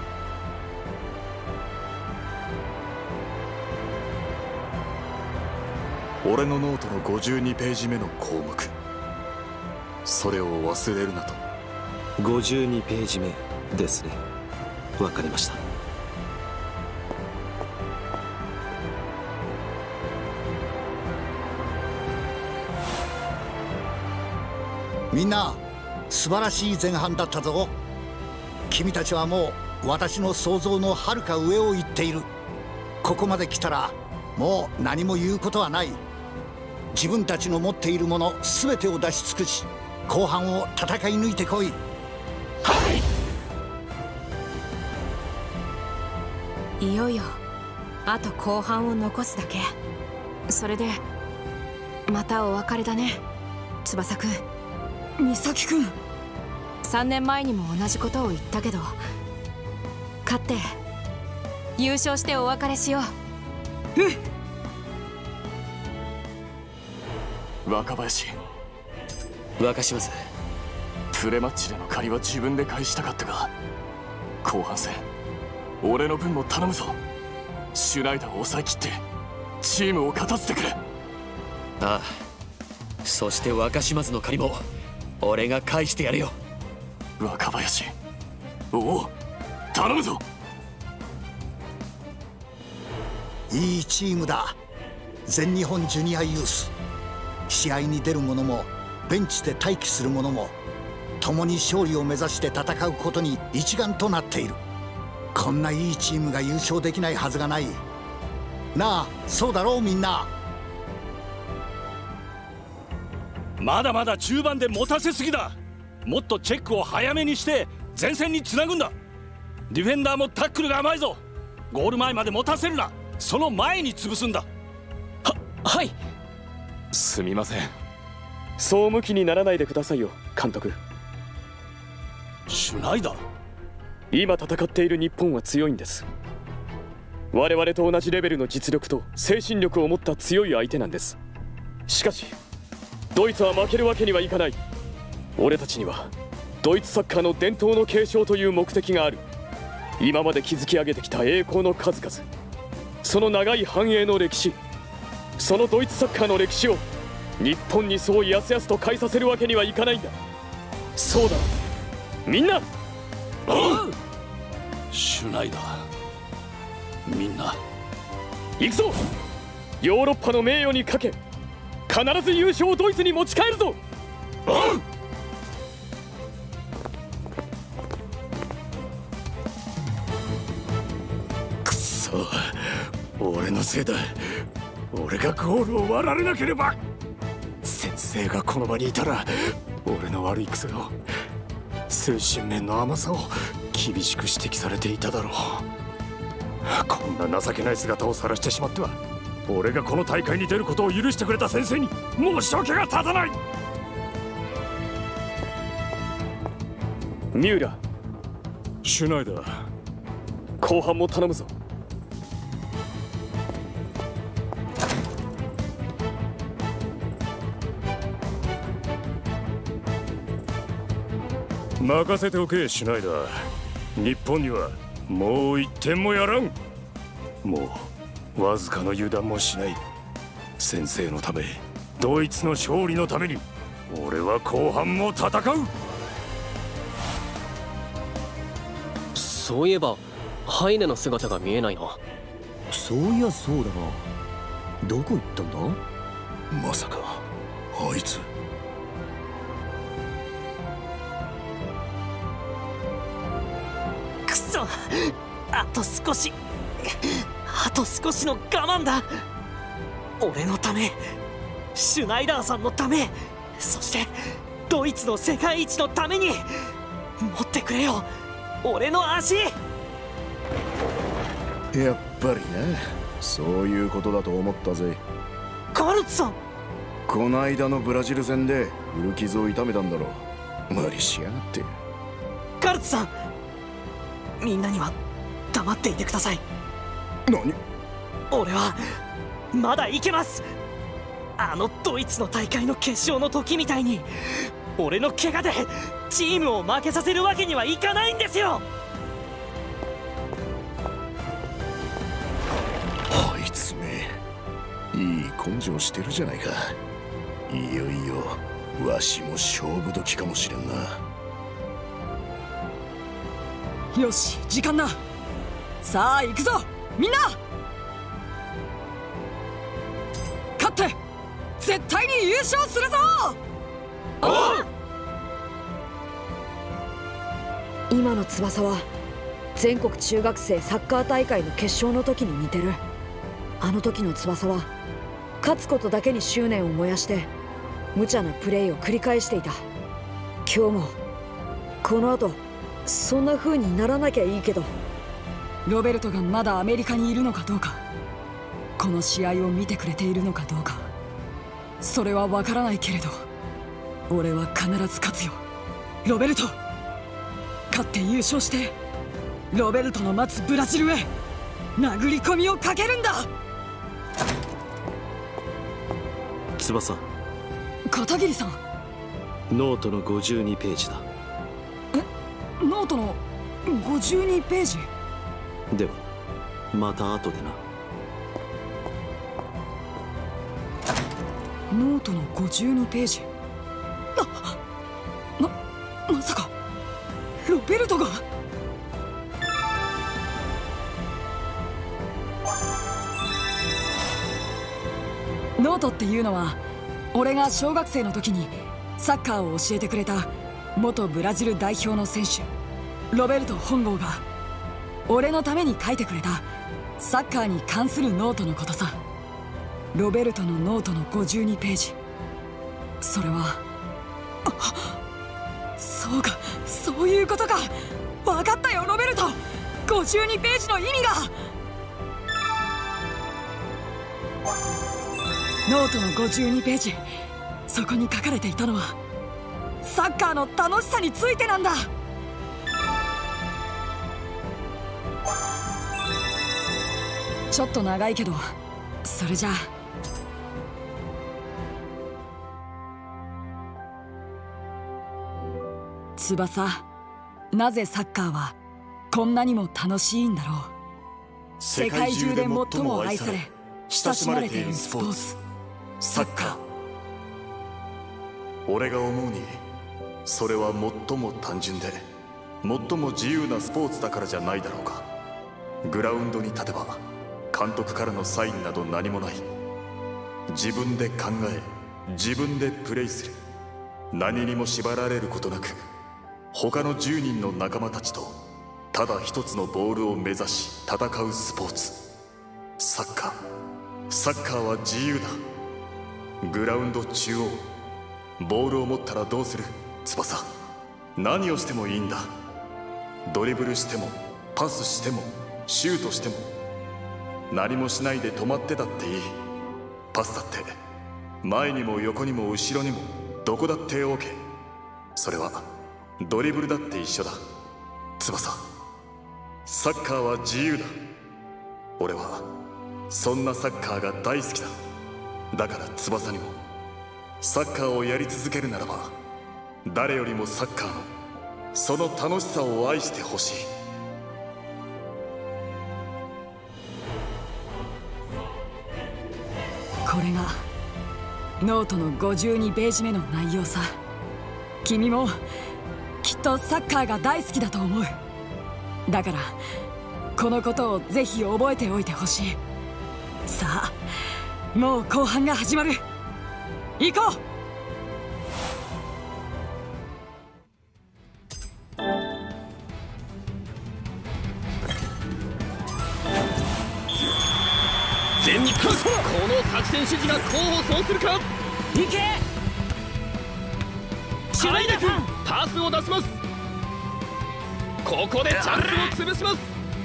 [SPEAKER 12] 俺のノートの52ページ目の項目、それを忘れるなと。
[SPEAKER 13] 52ページ目ですね。わかりました。
[SPEAKER 3] みんな素晴らしい前半だったぞ。君たちはもう私の想像のはるか上を行っている。ここまで来たらもう何も言うことはない。自分たちの持っているもの全てを出し尽くし後半を戦い抜いてこい。
[SPEAKER 4] いよいよあと後半を残すだけ。それでまたお別れだね翼くん。
[SPEAKER 2] 美咲くん。
[SPEAKER 4] 3年前にも同じことを言ったけど、勝って優勝してお別れしよ
[SPEAKER 10] う。若林、
[SPEAKER 18] 若島津、
[SPEAKER 10] プレマッチでの借りは自分で返したかったが、後半戦俺の分も頼むぞ。シュナイダーを抑えきってチームを勝たせてくれ。
[SPEAKER 18] ああ、そして若島津の借りも俺が返してやるよ。
[SPEAKER 10] 若林、おお、頼むぞ。
[SPEAKER 3] いいチームだ。全日本ジュニアユース。試合に出る者もベンチで待機する者も共に勝利を目指して戦うことに一丸となっている。こんないいチームが優勝できないはずがない。なあ、そうだろうみんな。
[SPEAKER 9] まだまだ中盤で持たせすぎだ。もっとチェックを早めにして前線につなぐんだ。ディフェンダーもタックルが甘いぞ。ゴール前まで持たせるな。その前に潰すんだ。
[SPEAKER 5] はい。すみません、そう向きにならないでくださいよ監督。
[SPEAKER 9] シュナイダー、
[SPEAKER 5] 今戦っている日本は強いんです。我々と同じレベルの実力と精神力を持った強い相手なんです。しかしドイツは負けるわけにはいかない。俺たちにはドイツサッカーの伝統の継承という目的がある。今まで築き上げてきた栄光の数々、その長い繁栄の歴史、そのドイツサッカーの歴史を日本にそうやすやすと変えさせるわけにはいかないんだ。そうだみんな。
[SPEAKER 9] シュナイダー、みんな
[SPEAKER 5] 行くぞ。ヨーロッパの名誉にかけ必ず優勝をドイツに持ち帰るぞ。
[SPEAKER 24] くそ、俺のせいだ。俺がゴールを割られなければ。先生がこの場にいたら俺の悪い癖を、精神面の甘さを厳しく指摘されていただろう。こんな情けない姿を晒してしまっては、俺がこの大会に出ることを許してくれた先生に申し訳が立たない。
[SPEAKER 5] 三浦、
[SPEAKER 24] シュナイダー、
[SPEAKER 5] 後半も頼むぞ。
[SPEAKER 24] 任せておけシュナイダー。日本にはもう1点もやらん。もうわずかの油断もしない。先生のため、ドイツの勝利のために俺は後半も戦う。
[SPEAKER 6] そういえばハイネの姿が見えないな。
[SPEAKER 13] そういやそうだな。どこ行ったんだ。
[SPEAKER 12] まさかあいつ。
[SPEAKER 16] くそ、あと少しの我慢だ。俺のため、シュナイダーさんのため、そしてドイツの世界一のために。持ってくれよ俺の足。
[SPEAKER 12] やっぱりな、そういうことだと思ったぜ。
[SPEAKER 16] カルツさん、
[SPEAKER 12] この間のブラジル戦で古傷を痛めたんだろう。無理しやがって。
[SPEAKER 16] カルツさん、みんなには黙っていてください。
[SPEAKER 12] 何？
[SPEAKER 16] 俺はまだいけます。あのドイツの大会の決勝の時みたいに、俺の怪我でチームを負けさせるわけにはいかないんですよ。
[SPEAKER 12] あいつめ、いい根性してるじゃないか。いよいよわしも勝負時かもしれんな。
[SPEAKER 2] よし、時間だ。さあ行くぞみんな。勝って絶対に優勝するぞ。
[SPEAKER 1] 今の翼は全国中学生サッカー大会の決勝の時に似てる。あの時の翼は勝つことだけに執念を燃やして無茶なプレーを繰り返していた。今日もこの後そんな風にならなきゃいいけど。
[SPEAKER 2] ロベルトがまだアメリカにいるのかどうか、この試合を見てくれているのかどうか、それはわからないけれど、 俺は必ず勝つよロベルト。勝って優勝してロベルトの待つブラジルへ殴り込みをかけるんだ。
[SPEAKER 20] 翼、
[SPEAKER 2] 片桐さん。
[SPEAKER 20] ノートの52ページだ。
[SPEAKER 2] ノートの52ページ。
[SPEAKER 20] ではまた後でな。
[SPEAKER 2] ノートの52ページ。まさかロベルトが。ノートっていうのは俺が小学生の時にサッカーを教えてくれた元ブラジル代表の選手ロベルト本郷が俺のために書いてくれたサッカーに関するノートのことさ。ロベルトのノートの52ページ。それはそうか、そういうことか。分かったよロベルト。52ページの意味が。ノートの52ページ、そこに書かれていたのはサッカーの楽しさについてなんだ。ちょっと長いけどそれじゃあ。翼、なぜサッカーはこんなにも楽しいんだろう。世界中で最も愛され親しまれているスポーツ、サッカー。
[SPEAKER 12] 俺が思うにそれは最も単純で最も自由なスポーツだからじゃないだろうか。グラウンドに立てば監督からのサインなど何もない。自分で考え自分でプレイする。何にも縛られることなく他の10人の仲間たちとただ一つのボールを目指し戦うスポーツ、サッカー。サッカーは自由だ。グラウンド中央、ボールを持ったらどうする？翼、何をしてもいいんだ。ドリブルしてもパスしてもシュートしても何もしないで止まってたっていい。パスだって前にも横にも後ろにもどこだって OK。 それはドリブルだって一緒だ。翼、サッカーは自由だ。俺はそんなサッカーが大好きだ。だから翼にもサッカーをやり続けるならば誰よりもサッカーのその楽しさを愛してほしい。
[SPEAKER 2] これがノートの52ページ目の内容さ。君もきっとサッカーが大好きだと思う。だからこのことをぜひ覚えておいてほしい。さあ、もう後半が始まる。行こう。
[SPEAKER 5] 全日本、この作戦指示が功を奏するか。
[SPEAKER 16] 行けシュナイダーさん、
[SPEAKER 5] パスを出します。ここでチャンスを潰します。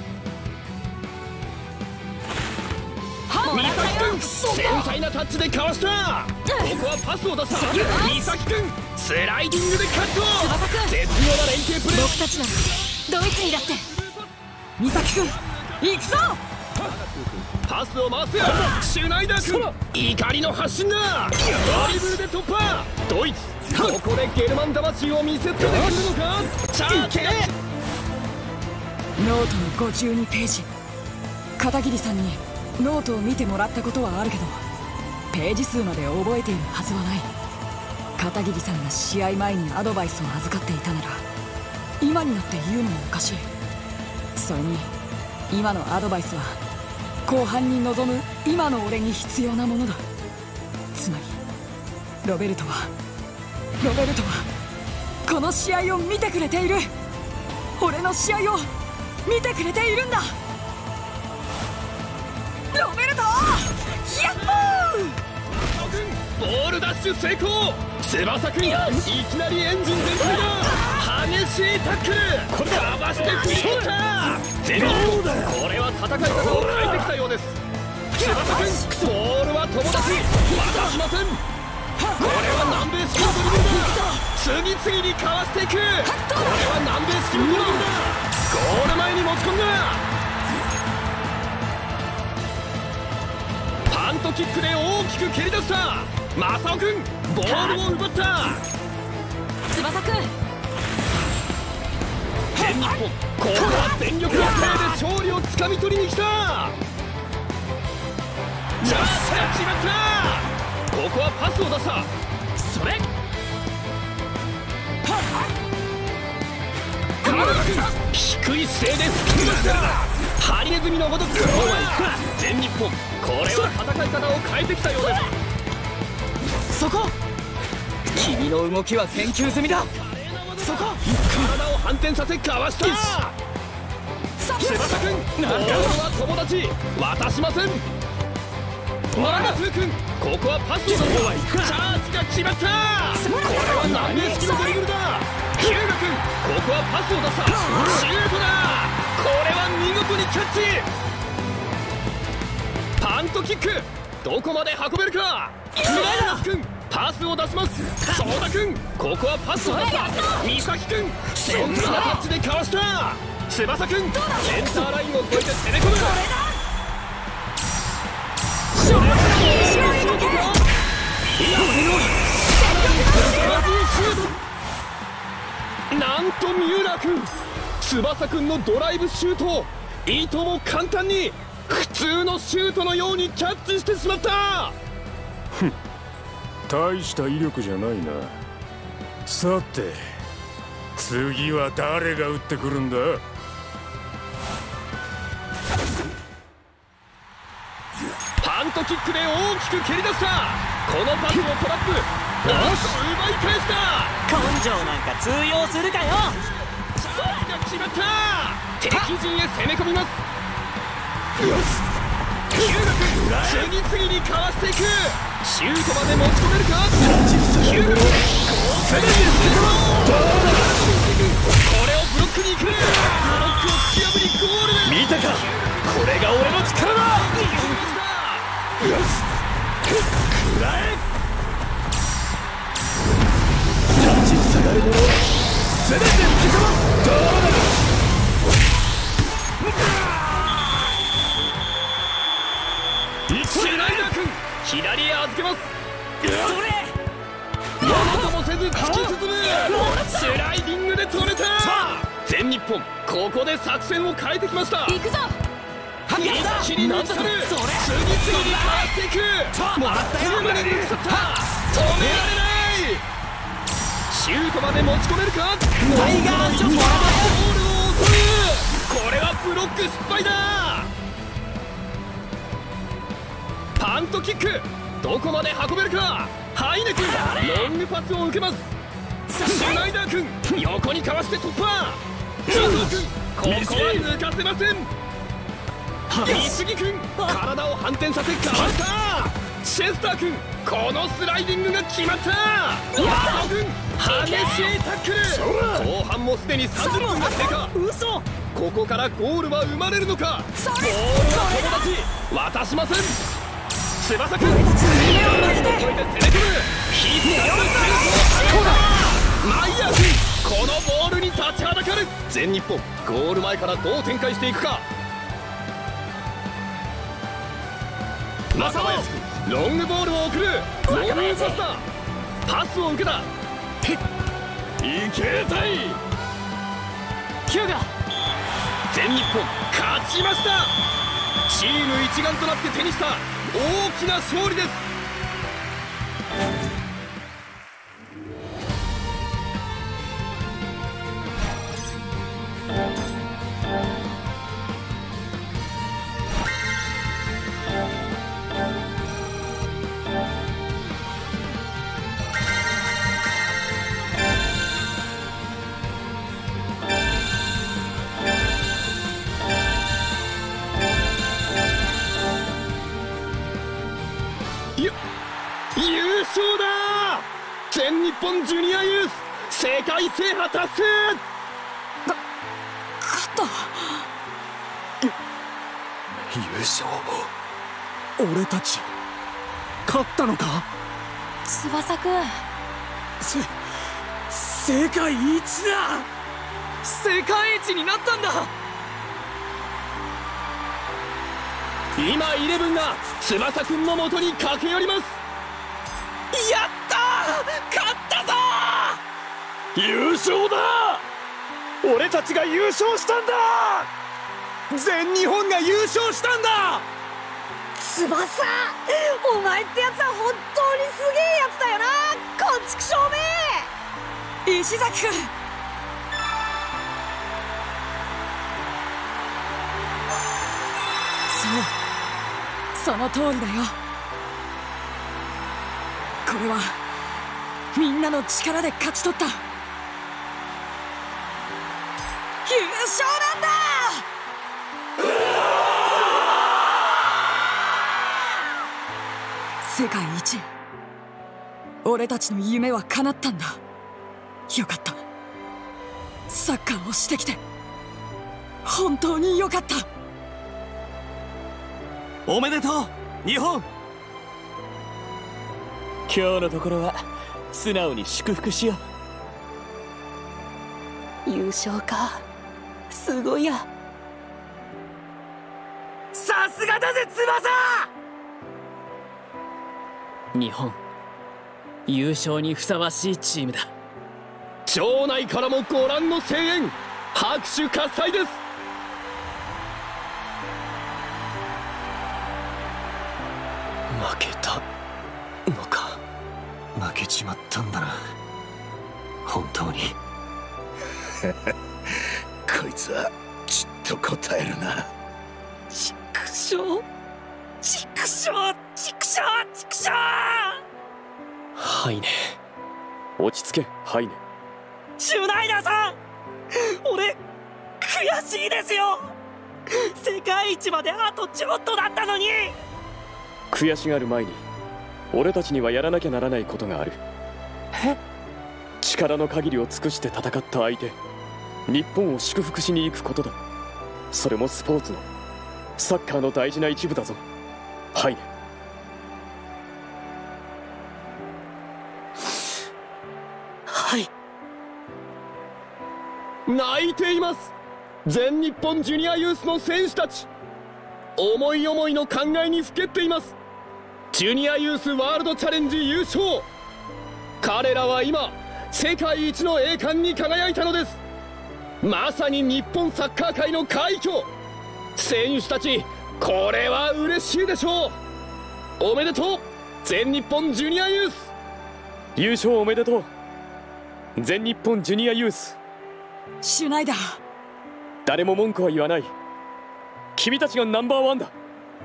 [SPEAKER 5] 美咲君、繊細なタッチでかわした。ここはパスを出した美咲君、スライディングでカット。絶妙な連携プレー。
[SPEAKER 22] 僕たちならドイツにだって。
[SPEAKER 2] 美咲君、行くぞ。
[SPEAKER 5] パスを回す。シュナイダー君、怒りの発信だ。ドリブルで突破。ドイツ、ここでゲルマン魂を見せつけてくるのか。チャージ。
[SPEAKER 2] ノートの52ページ。片桐さんにノートを見てもらったことはあるけどページ数まで覚えているはずはない。片桐さんが試合前にアドバイスを預かっていたなら今になって言うのもおかしい。それに今のアドバイスは後半に臨む今の俺に必要なものだ。つまりロベルトはこの試合を見てくれている。俺の試合を見てくれているんだ。ロベルト、ヤッホ
[SPEAKER 5] ー。ボールダッシュ成功。翼くん、いきなりエンジン全開だ。激しいタックル、かわして振り切った。全日本、これは戦い方を変えてきたようです。翼くん、ボールは友達、渡しません。 これは南米式のドリブルだ。次々にかわしていく。これは南米式のドリブルだ。ゴール前に持ち込んだ。パントキックで大きく蹴り出した。正雄君ボールを奪った。
[SPEAKER 2] 翼君、
[SPEAKER 5] 全日本ここは全力のプレーで勝利をつかみ取りに来た。チャージが決まった。ここはパスを出した。それ低い姿勢で突き出した。ハリネズミのごとく全日本これは戦い方を変えてきたようです。
[SPEAKER 11] そこ、君の動きは研究済みだ。
[SPEAKER 5] そこ体を反転させかわした。翼君ボールは友達渡しません。マナツー君ここはパスを出す。チャージが決まった。これは南米式のドリブルだ。ヒューガ君ここはパスを出した。シュートだ。これは見事にキャッチ。パントキックどこまで運べるか。スライダー君パスを出します。ソーダ君ここはパスを出した。美咲君センタータッチでかわした。翼君センターラインを越えて攻め込む。なんと三浦君翼君のドライブシュートをいとも簡単に普通のシュートのようにキャッチしてしまった。
[SPEAKER 24] 大した威力じゃないな。さて次は誰が打ってくるんだ。
[SPEAKER 5] パントキックで大きく蹴り出した。このパスをトラップ奪い返した。
[SPEAKER 16] 根性なんか通用するかよ。
[SPEAKER 5] チャージが決まった。敵陣へ攻め込みます。ヒューガ君次々にかわしていく。シュートまで持ち込めるか。ヒューガ君これをブロックに行く。ブロックを突き破りゴールへ。
[SPEAKER 24] 見たか、これが俺の力だ。よし食らえ。立ちふさがる者を全て吹き飛ばす。どうだ。
[SPEAKER 5] シュナイダー君左へ預けます。それものともせず突き進む。スライディングで止めた。全日本ここで作戦を変えてきました。行くぞ。一気に抜き去る。次々にかわしていく。もらったよ。車に抜き去った。止められない。シュートまで持ち込めるか。タイガーショット。ボールを送る。これはブロック失敗だ。パントキックどこまで運べるか。ハイネ君ロングパスを受けます。シュナイダー君横にかわして突破。ジョー君ここは抜かせません。美杉君体を反転させかわした。シェスター君このスライディングが決まった。ヤト君激しいタックル。後半もすでに30分が経過。嘘。ここからゴールは生まれるのか。ボールは友達渡しません。翼君夢を乗せて攻め込む。必殺シュートをマイヤー君このボールに立ちはだかる。全日本ゴール前からどう展開していくか。正林君ロングボールを送る。ロングパスだ。パスを受けた。いけたい。ヒューガ全日本勝ちました。チーム一丸となって手にした大きな勝利です。優勝だ。全日本ジュニアユース世界制覇達成。
[SPEAKER 2] 勝った。
[SPEAKER 24] 優勝。俺たち勝ったのか。
[SPEAKER 22] 翼くん。
[SPEAKER 16] 世界一だ。世界一になったんだ。
[SPEAKER 5] 今イレブンが翼くんの元に駆け寄ります。
[SPEAKER 16] やったー、勝ったぞー。
[SPEAKER 23] 優勝だ。俺たちが優勝したんだ。
[SPEAKER 16] 全日本が優勝したんだ。
[SPEAKER 15] 翼、お前ってやつは本当にすげえやつだよな。こんちくしょうめ。
[SPEAKER 2] 石崎君、そう、その通りだよ。これはみんなの力で勝ち取った優勝なんだ。世界一、俺たちの夢は叶ったんだ。よかった。サッカーをしてきて本当によかった。
[SPEAKER 20] おめでとう日本。今日のところは素直に祝福しよ
[SPEAKER 15] う。優勝か、すごいや。
[SPEAKER 16] さすがだぜ翼。
[SPEAKER 21] 日本、優勝にふさわしいチームだ。
[SPEAKER 5] 町内からもご覧の声援、拍手喝采です。
[SPEAKER 13] 負けたのか。負けちまったんだな、本当に。
[SPEAKER 3] こいつはきっと答えるな。
[SPEAKER 16] ちくしょう、ちくしょう、ちくしょう、ちくしょう。
[SPEAKER 6] ハイネ、落ち着けハイネ。
[SPEAKER 16] シュナイダーさん、俺悔しいですよ。世界一まであとちょっとだったのに。
[SPEAKER 6] 悔しがる前に俺たちにはやらなきゃならないことがある。力の限りを尽くして戦った相手、日本を祝福しに行くことだ。それもスポーツの、サッカーの大事な一部だぞハイネ。
[SPEAKER 16] はい。
[SPEAKER 5] 泣いています、全日本ジュニアユースの選手たち。思い思いの考えにふけっています。ジュニアユースワールドチャレンジ優勝。彼らは今世界一の栄冠に輝いたのです。まさに日本サッカー界の快挙。選手たち、これは嬉しいでしょう。おめでとう全日本ジュニアユース。
[SPEAKER 6] 優勝おめでとう全日本ジュニアユース。
[SPEAKER 2] シュナイダー、
[SPEAKER 6] 誰も文句は言わない。君たちがナンバーワンだ。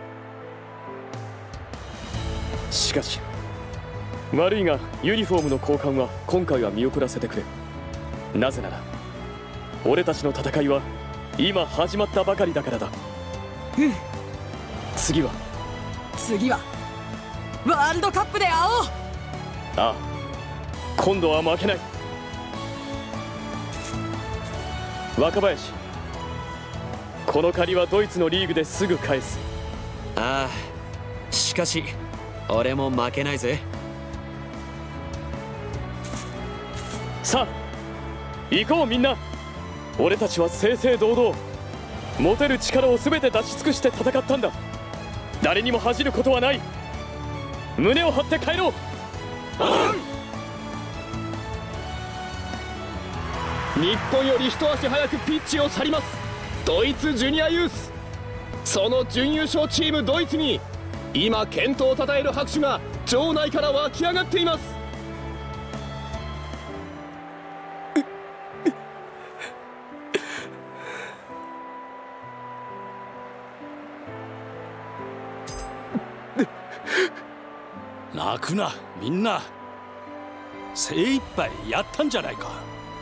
[SPEAKER 6] しかし悪いがユニフォームの交換は今回は見送らせてくれ。なぜなら俺たちの戦いは今始まったばかりだからだ。次は
[SPEAKER 2] ワールドカップで会おう。
[SPEAKER 6] ああ、今度は負けない。若林、この借りはドイツのリーグですぐ返す。
[SPEAKER 18] ああ、しかし俺も負けないぜ。
[SPEAKER 6] さあ行こうみんな。俺たちは正々堂々持てる力を全て出し尽くして戦ったんだ。誰にも恥じることはない。胸を張って帰ろう。
[SPEAKER 5] 日本より一足早くピッチを去りますドイツジュニアユース。その準優勝チームドイツに今健闘をたたえる拍手が場内から湧き上がっています。
[SPEAKER 9] 泣くなみんな。精一杯やったんじゃないか。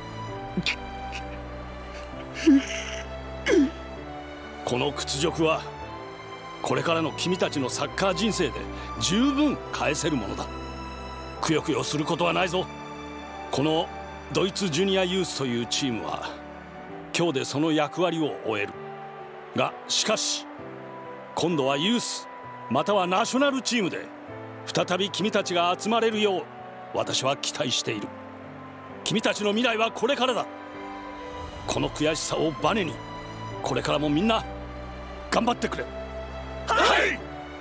[SPEAKER 9] この屈辱はこれからの君たちのサッカー人生で十分返せるものだ。くよくよすることはないぞ。このドイツジュニアユースというチームは今日でその役割を終えるが、しかし今度はユースまたはナショナルチームで再び君たちが集まれるよう私は期待している。君たちの未来はこれからだ。この悔しさをバネにこれからもみんな頑張ってくれ。はい。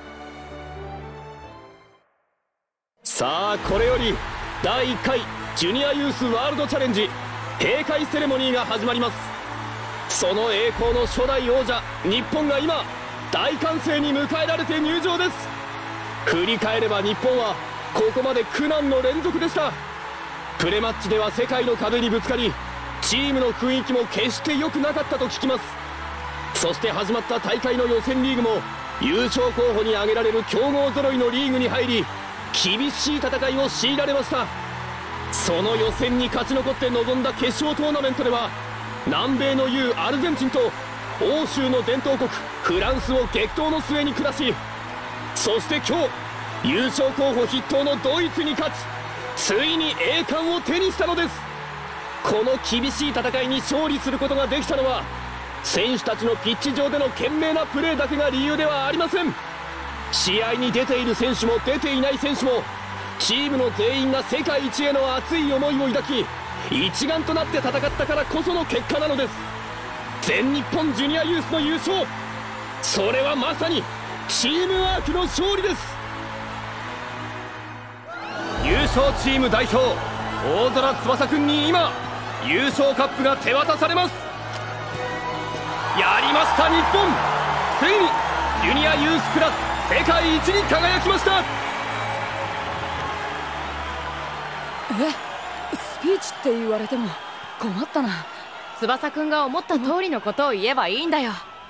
[SPEAKER 5] さあこれより第1回ジュニアユースワールドチャレンジ閉会セレモニーが始まります。その栄光の初代王者日本が今大歓声に迎えられて入場です。振り返れば日本はここまで苦難の連続でした。プレマッチでは世界の壁にぶつかり、チームの雰囲気も決して良くなかったと聞きます。そして始まった大会の予選リーグも優勝候補に挙げられる強豪揃いのリーグに入り、厳しい戦いを強いられました。その予選に勝ち残って臨んだ決勝トーナメントでは、南米の雄アルゼンチンと欧州の伝統国フランスを激闘の末に下し、そして今日優勝候補筆頭のドイツに勝ち、ついに栄冠を手にしたのです。この厳しい戦いに勝利することができたのは、選手たちのピッチ上での懸命なプレーだけが理由ではありません。試合に出ている選手も出ていない選手も、チームの全員が世界一への熱い思いを抱き、一丸となって戦ったからこその結果なのです。全日本ジュニアユースの優勝、それはまさにチームワークの勝利です。優勝チーム代表大空翼くんに今優勝カップが手渡されます。やりました日本、ついにジュニアユースクラス世界一に輝きました。
[SPEAKER 2] スピーチって言われても困ったな。
[SPEAKER 4] 翼くんが思った通りのことを言えばいいんだよ。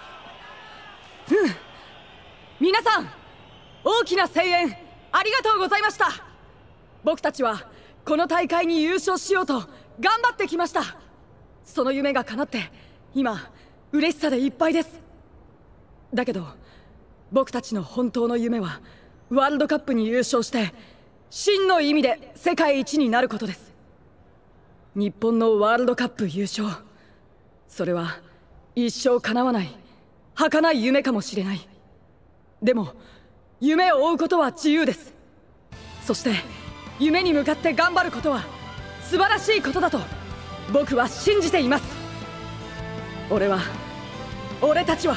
[SPEAKER 2] 皆さん、大きな声援ありがとうございました。僕たちはこの大会に優勝しようと頑張ってきました。その夢が叶って今嬉しさでいっぱいです。だけど僕たちの本当の夢はワールドカップに優勝して真の意味で世界一になることです。日本のワールドカップ優勝、それは一生叶わない儚い夢かもしれない。でも夢を追うことは自由です。そして夢に向かって頑張ることは素晴らしいことだと僕は信じています。俺たち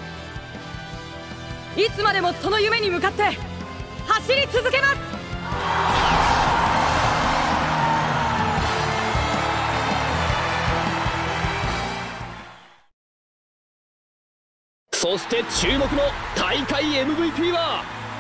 [SPEAKER 2] はいつまでもその夢に向かって走り続けます。
[SPEAKER 5] そして注目の大会 MVP は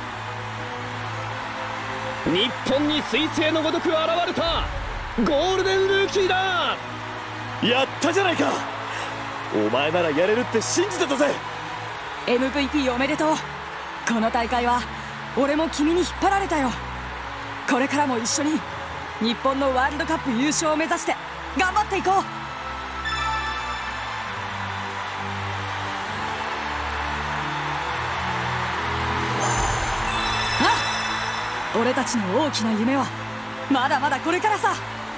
[SPEAKER 5] 日本に彗星のごとく現れたゴールデンルーキーだ。
[SPEAKER 23] やったじゃないか。お前ならやれるって信じてたぜ。
[SPEAKER 2] MVP おめでとう。この大会は俺も君に引っ張られたよ。これからも一緒に日本のワールドカップ優勝を目指して頑張っていこう。俺たちの大きな夢はまだまだこれからさ。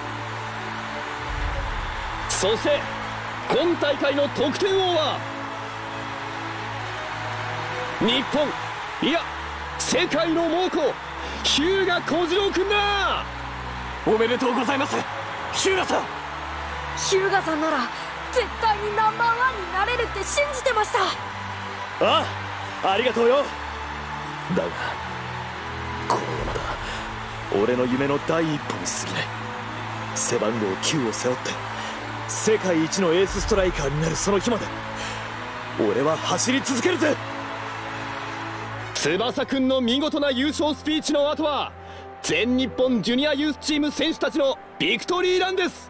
[SPEAKER 5] そして今大会の得点王は日本、いや世界の猛虎日向小次郎くんだ。
[SPEAKER 23] おめでとうございます、日向さん。
[SPEAKER 22] 日向さんなら絶対にナンバーワンになれるって信じてました。
[SPEAKER 23] ああ、ありがとうよ。だがこのままだ俺の夢の第一歩に過ぎない。背番号9を背負って世界一のエースストライカーになるその日まで俺は走り続けるぜ。
[SPEAKER 5] 翼くんの見事な優勝スピーチの後は全日本ジュニアユースチーム選手たちのビクトリーランです。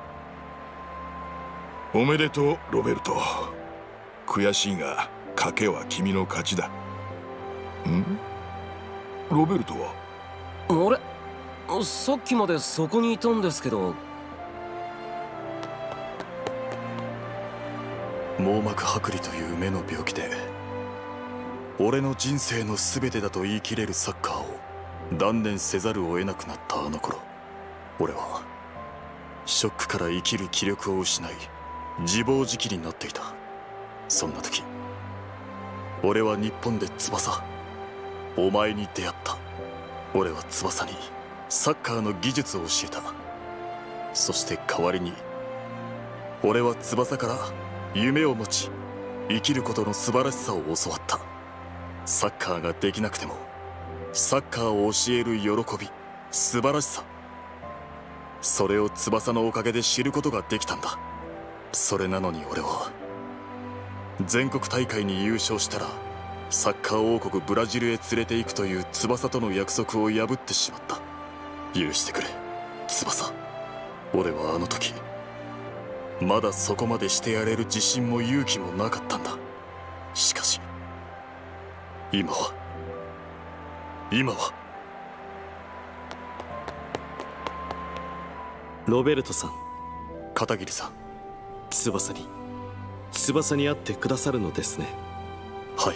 [SPEAKER 17] おめでとうロベルト。悔しいが賭けは君の勝ちだ。ロベルトは
[SPEAKER 13] あれ、さっきまでそこにいたんですけど。
[SPEAKER 12] 網膜剥離という目の病気で俺の人生の全てだと言い切れるサッカーを断念せざるを得なくなったあの頃、俺はショックから生きる気力を失い自暴自棄になっていた。そんな時俺は日本で翼、お前に出会った。 俺は翼にサッカーの技術を教えた。そして代わりに俺は翼から夢を持ち生きることの素晴らしさを教わった。サッカーができなくてもサッカーを教える喜び、素晴らしさ、それを翼のおかげで知ることができたんだ。それなのに俺は全国大会に優勝したらサッカー王国ブラジルへ連れて行くという翼との約束を破ってしまった。許してくれ翼。俺はあの時まだそこまでしてやれる自信も勇気もなかったんだ。しかし今は
[SPEAKER 13] ロベルトさん、
[SPEAKER 12] 片桐さん、
[SPEAKER 13] 翼に会ってくださるのですね。
[SPEAKER 12] はい。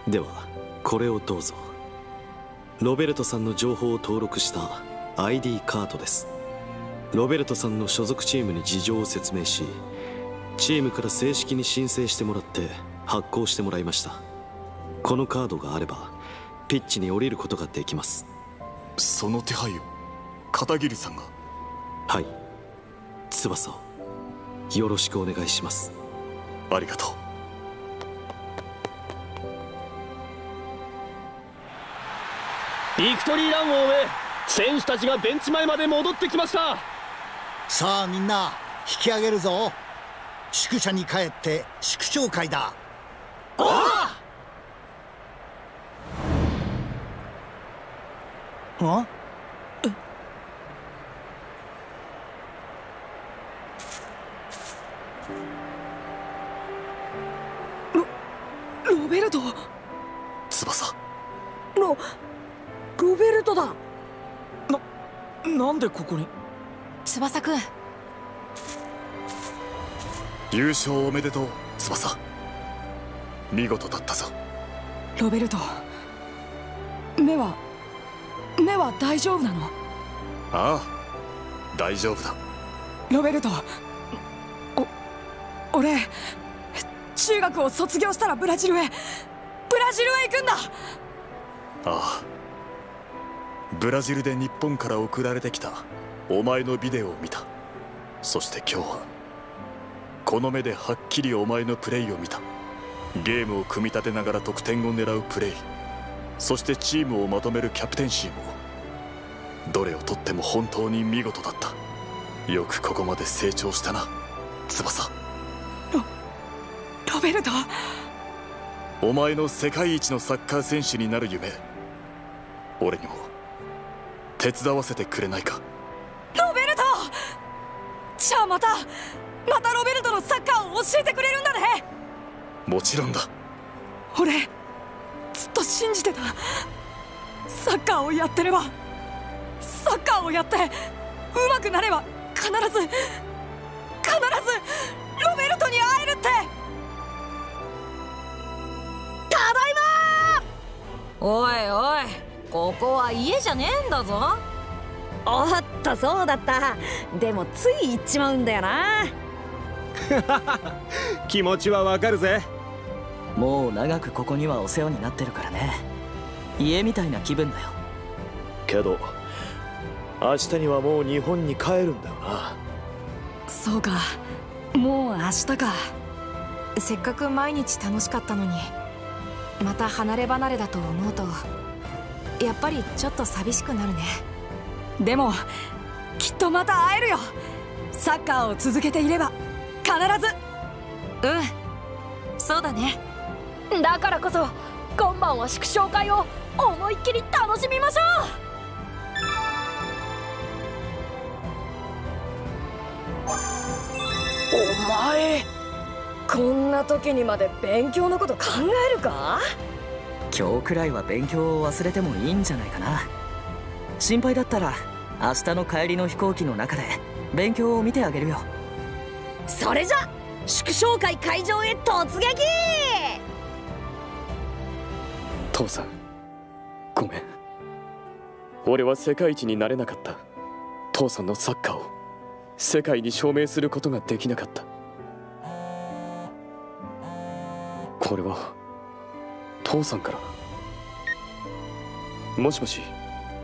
[SPEAKER 13] ではこれをどうぞ。ロベルトさんの情報を登録した ID カードです。ロベルトさんの所属チームに事情を説明し、チームから正式に申請してもらって発行してもらいました。このカードがあればピッチに降りることができます。
[SPEAKER 12] その手配を片桐さんが？
[SPEAKER 13] はい、翼をよろしくお願いします。
[SPEAKER 12] ありがとう。
[SPEAKER 5] ビクトリーランを終え、選手たちがベンチ前まで戻ってきました。
[SPEAKER 3] さあみんな引き上げるぞ。宿舎に帰って宿長会だ。
[SPEAKER 7] あ？
[SPEAKER 2] ロベルト。
[SPEAKER 12] 翼。
[SPEAKER 1] ロベルトだ。
[SPEAKER 16] なんでここに？
[SPEAKER 4] 翼くん、
[SPEAKER 12] 優勝おめでとう翼。見事だったぞ。
[SPEAKER 2] ロベルト、目は大丈夫なの？
[SPEAKER 12] ああ、大丈夫だ。
[SPEAKER 2] ロベルト、俺中学を卒業したらブラジルへ行くんだ。
[SPEAKER 12] ああ、ブラジルで日本から送られてきたお前のビデオを見た。そして今日はこの目ではっきりお前のプレーを見た。ゲームを組み立てながら得点を狙うプレー、そしてチームをまとめるキャプテンシーも、どれをとっても本当に見事だった。よくここまで成長したな翼。
[SPEAKER 2] ロベルト、
[SPEAKER 12] お前の世界一のサッカー選手になる夢、俺にも手伝わせてくれないか？
[SPEAKER 2] ロベルト、じゃあまたロベルトのサッカーを教えてくれるんだね。
[SPEAKER 12] もちろんだ。
[SPEAKER 2] 俺ずっと信じてた。サッカーをやってれば、サッカーをやって上手くなれば必ずロベルトに会えるって。
[SPEAKER 15] ただいま。おいおい、ここは家じゃねえんだぞ。
[SPEAKER 1] おっと、そうだった。でもつい行っちまうんだよな。
[SPEAKER 20] 気持ちはわかるぜ。
[SPEAKER 11] もう長くここにはお世話になってるからね。家みたいな気分だよ。
[SPEAKER 23] けど明日にはもう日本に帰るんだよな。
[SPEAKER 2] そうか、もう明日か。
[SPEAKER 4] せっかく毎日楽しかったのに、また離れ離れだと思うとやっぱりちょっと寂しくなるね。
[SPEAKER 2] でもきっとまた会えるよ。サッカーを続けていれば必ず。
[SPEAKER 4] そうだね。
[SPEAKER 22] だからこそ今晩は祝勝会を思いっきり楽しみましょう。お前、こんな時にまで勉強のこと考えるか？
[SPEAKER 11] 今日くらいは勉強を忘れてもいいんじゃないかな。心配だったら明日の帰りの飛行機の中で勉強を見てあげるよ。
[SPEAKER 22] それじゃ祝勝会会場へ突撃。
[SPEAKER 6] 父さん、ごめん。俺は世界一になれなかった。父さんのサッカーを世界に証明することができなかった。これは父さんから。もしもし。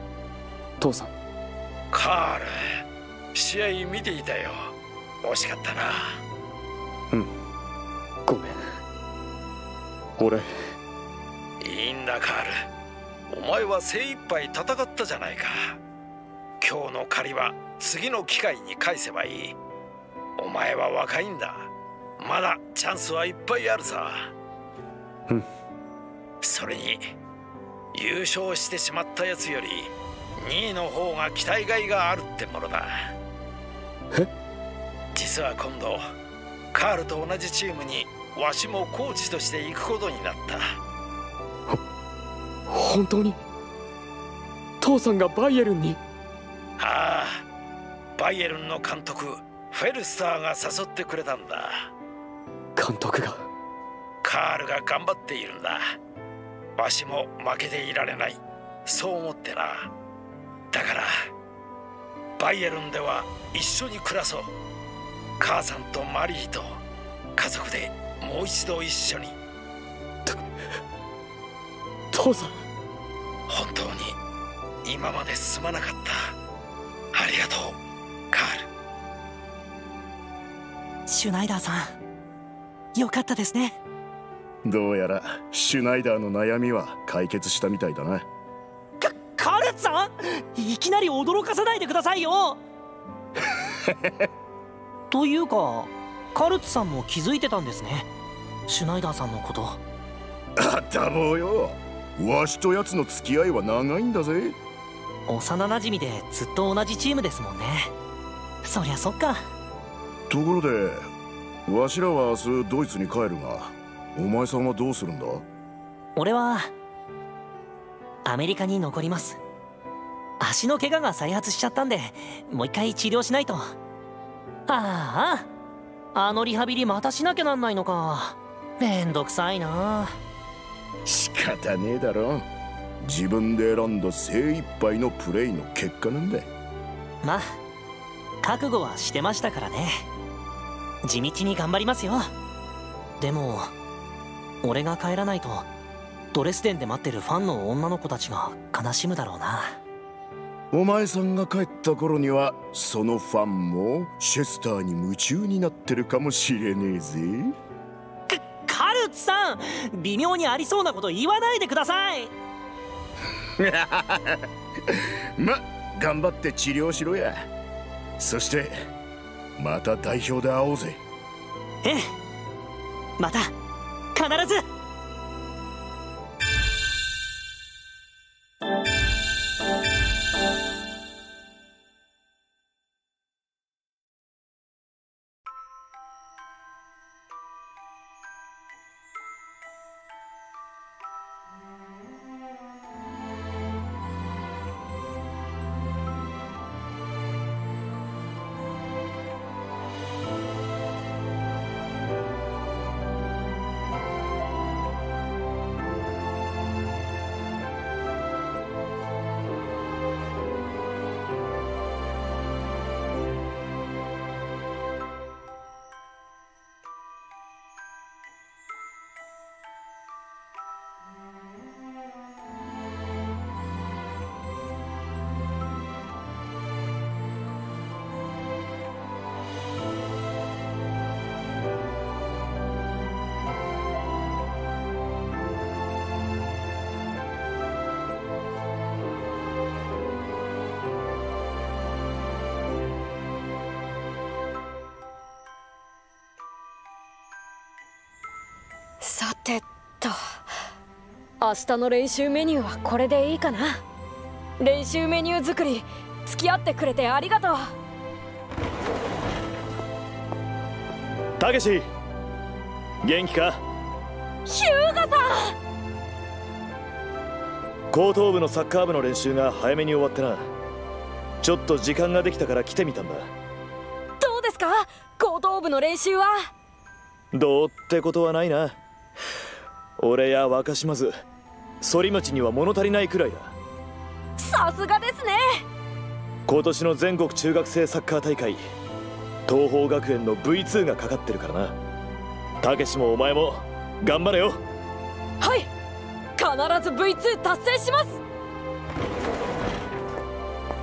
[SPEAKER 6] 父さん。
[SPEAKER 7] カール、試合見ていたよ。惜しかったな。
[SPEAKER 6] うん、ごめん。俺。
[SPEAKER 7] いいんだカール、お前は精一杯戦ったじゃないか。今日の借りは次の機会に返せばいい。お前は若いんだ。まだチャンスはいっぱいあるさ。
[SPEAKER 6] うん。
[SPEAKER 7] それに優勝してしまったやつより2位の方が期待外があるってものだ。
[SPEAKER 6] え？
[SPEAKER 7] 実は今度カールと同じチームにわしもコーチとして行くことになった。
[SPEAKER 6] 本当に？父さんがバイエルンに？
[SPEAKER 7] ああ、バイエルンの監督フェルスターが誘ってくれたんだ。
[SPEAKER 6] 監督が？
[SPEAKER 7] カールが頑張っているんだ。わしも負けていられない、そう思ってな。だからバイエルンでは一緒に暮らそう。母さんとマリーと家族でもう一度一緒に。
[SPEAKER 6] 父さん、
[SPEAKER 7] 本当に今まですまなかった。ありがとうカール。
[SPEAKER 16] シュナイダーさん、よかったですね。
[SPEAKER 12] どうやらシュナイダーの悩みは解決したみたいだな。
[SPEAKER 16] カルツさん、いきなり驚かさないでくださいよ。というかカルツさんも気づいてたんですね、シュナイダーさんのこと。
[SPEAKER 12] あったぼうよ、わしとやつの付き合いは長いんだぜ。
[SPEAKER 16] 幼なじみでずっと同じチームですもんね。そりゃそっか。
[SPEAKER 12] ところでわしらは明日ドイツに帰るが、お前さんはどうするんだ？
[SPEAKER 16] 俺はアメリカに残ります。足の怪我が再発しちゃったんで、もう一回治療しないと。あのリハビリまたしなきゃなんないのか。めんどくさいな。
[SPEAKER 12] 仕方ねえだろ、自分で選んだ精一杯のプレイの結果なんだ。
[SPEAKER 16] まあ覚悟はしてましたからね。地道に頑張りますよ。でも俺が帰らないとドレスデンで待ってるファンの女の子たちが悲しむだろうな。
[SPEAKER 12] お前さんが帰った頃にはそのファンもシェスターに夢中になってるかもしれねえぜ。
[SPEAKER 16] カルツさん、微妙にありそうなこと言わないでください。
[SPEAKER 12] ま、頑張って治療しろや。そしてまた代表で会おうぜ。
[SPEAKER 16] ええ、また必ず。
[SPEAKER 22] さてと、明日の練習メニューはこれでいいかな。練習メニュー作り付き合ってくれてありがとう。
[SPEAKER 23] たけし、元気か？
[SPEAKER 22] ヒューガさん、
[SPEAKER 23] 高等部のサッカー部の練習が早めに終わってな、ちょっと時間ができたから来てみたんだ。
[SPEAKER 22] どうですか、高等部の練習は？
[SPEAKER 23] どうってことはないな。俺や若島津、反町には物足りないくらいだ。
[SPEAKER 22] さすがですね。
[SPEAKER 23] 今年の全国中学生サッカー大会、東邦学園の V2 がかかってるからな。たけしもお前も頑張れよ。
[SPEAKER 22] はい、必ず V2 達成します。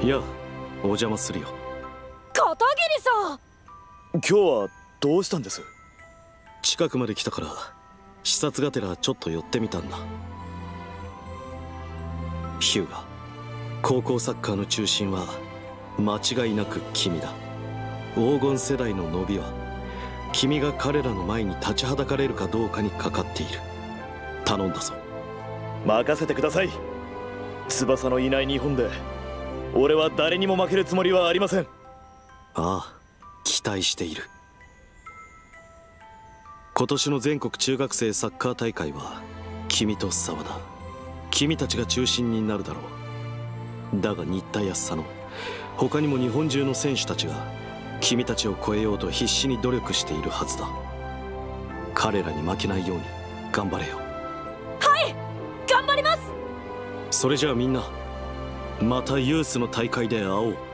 [SPEAKER 12] いや、お邪魔するよ。
[SPEAKER 22] 片桐さん、
[SPEAKER 23] 今日はどうしたんです？
[SPEAKER 12] 近くまで来たから視察がてらちょっと寄ってみたんだ。ヒューガ、高校サッカーの中心は間違いなく君だ。黄金世代の伸びは君が彼らの前に立ちはだかれるかどうかにかかっている。頼んだぞ。
[SPEAKER 23] 任せてください。翼のいない日本で俺は誰にも負けるつもりはありません。
[SPEAKER 12] ああ、期待している。今年の全国中学生サッカー大会は君と澤田、君たちが中心になるだろう。だが新田や佐野、他にも日本中の選手たちが君たちを超えようと必死に努力しているはずだ。彼らに負けないように頑張れよ。
[SPEAKER 22] はい、頑張ります。
[SPEAKER 12] それじゃあみんな、またユースの大会で会おう。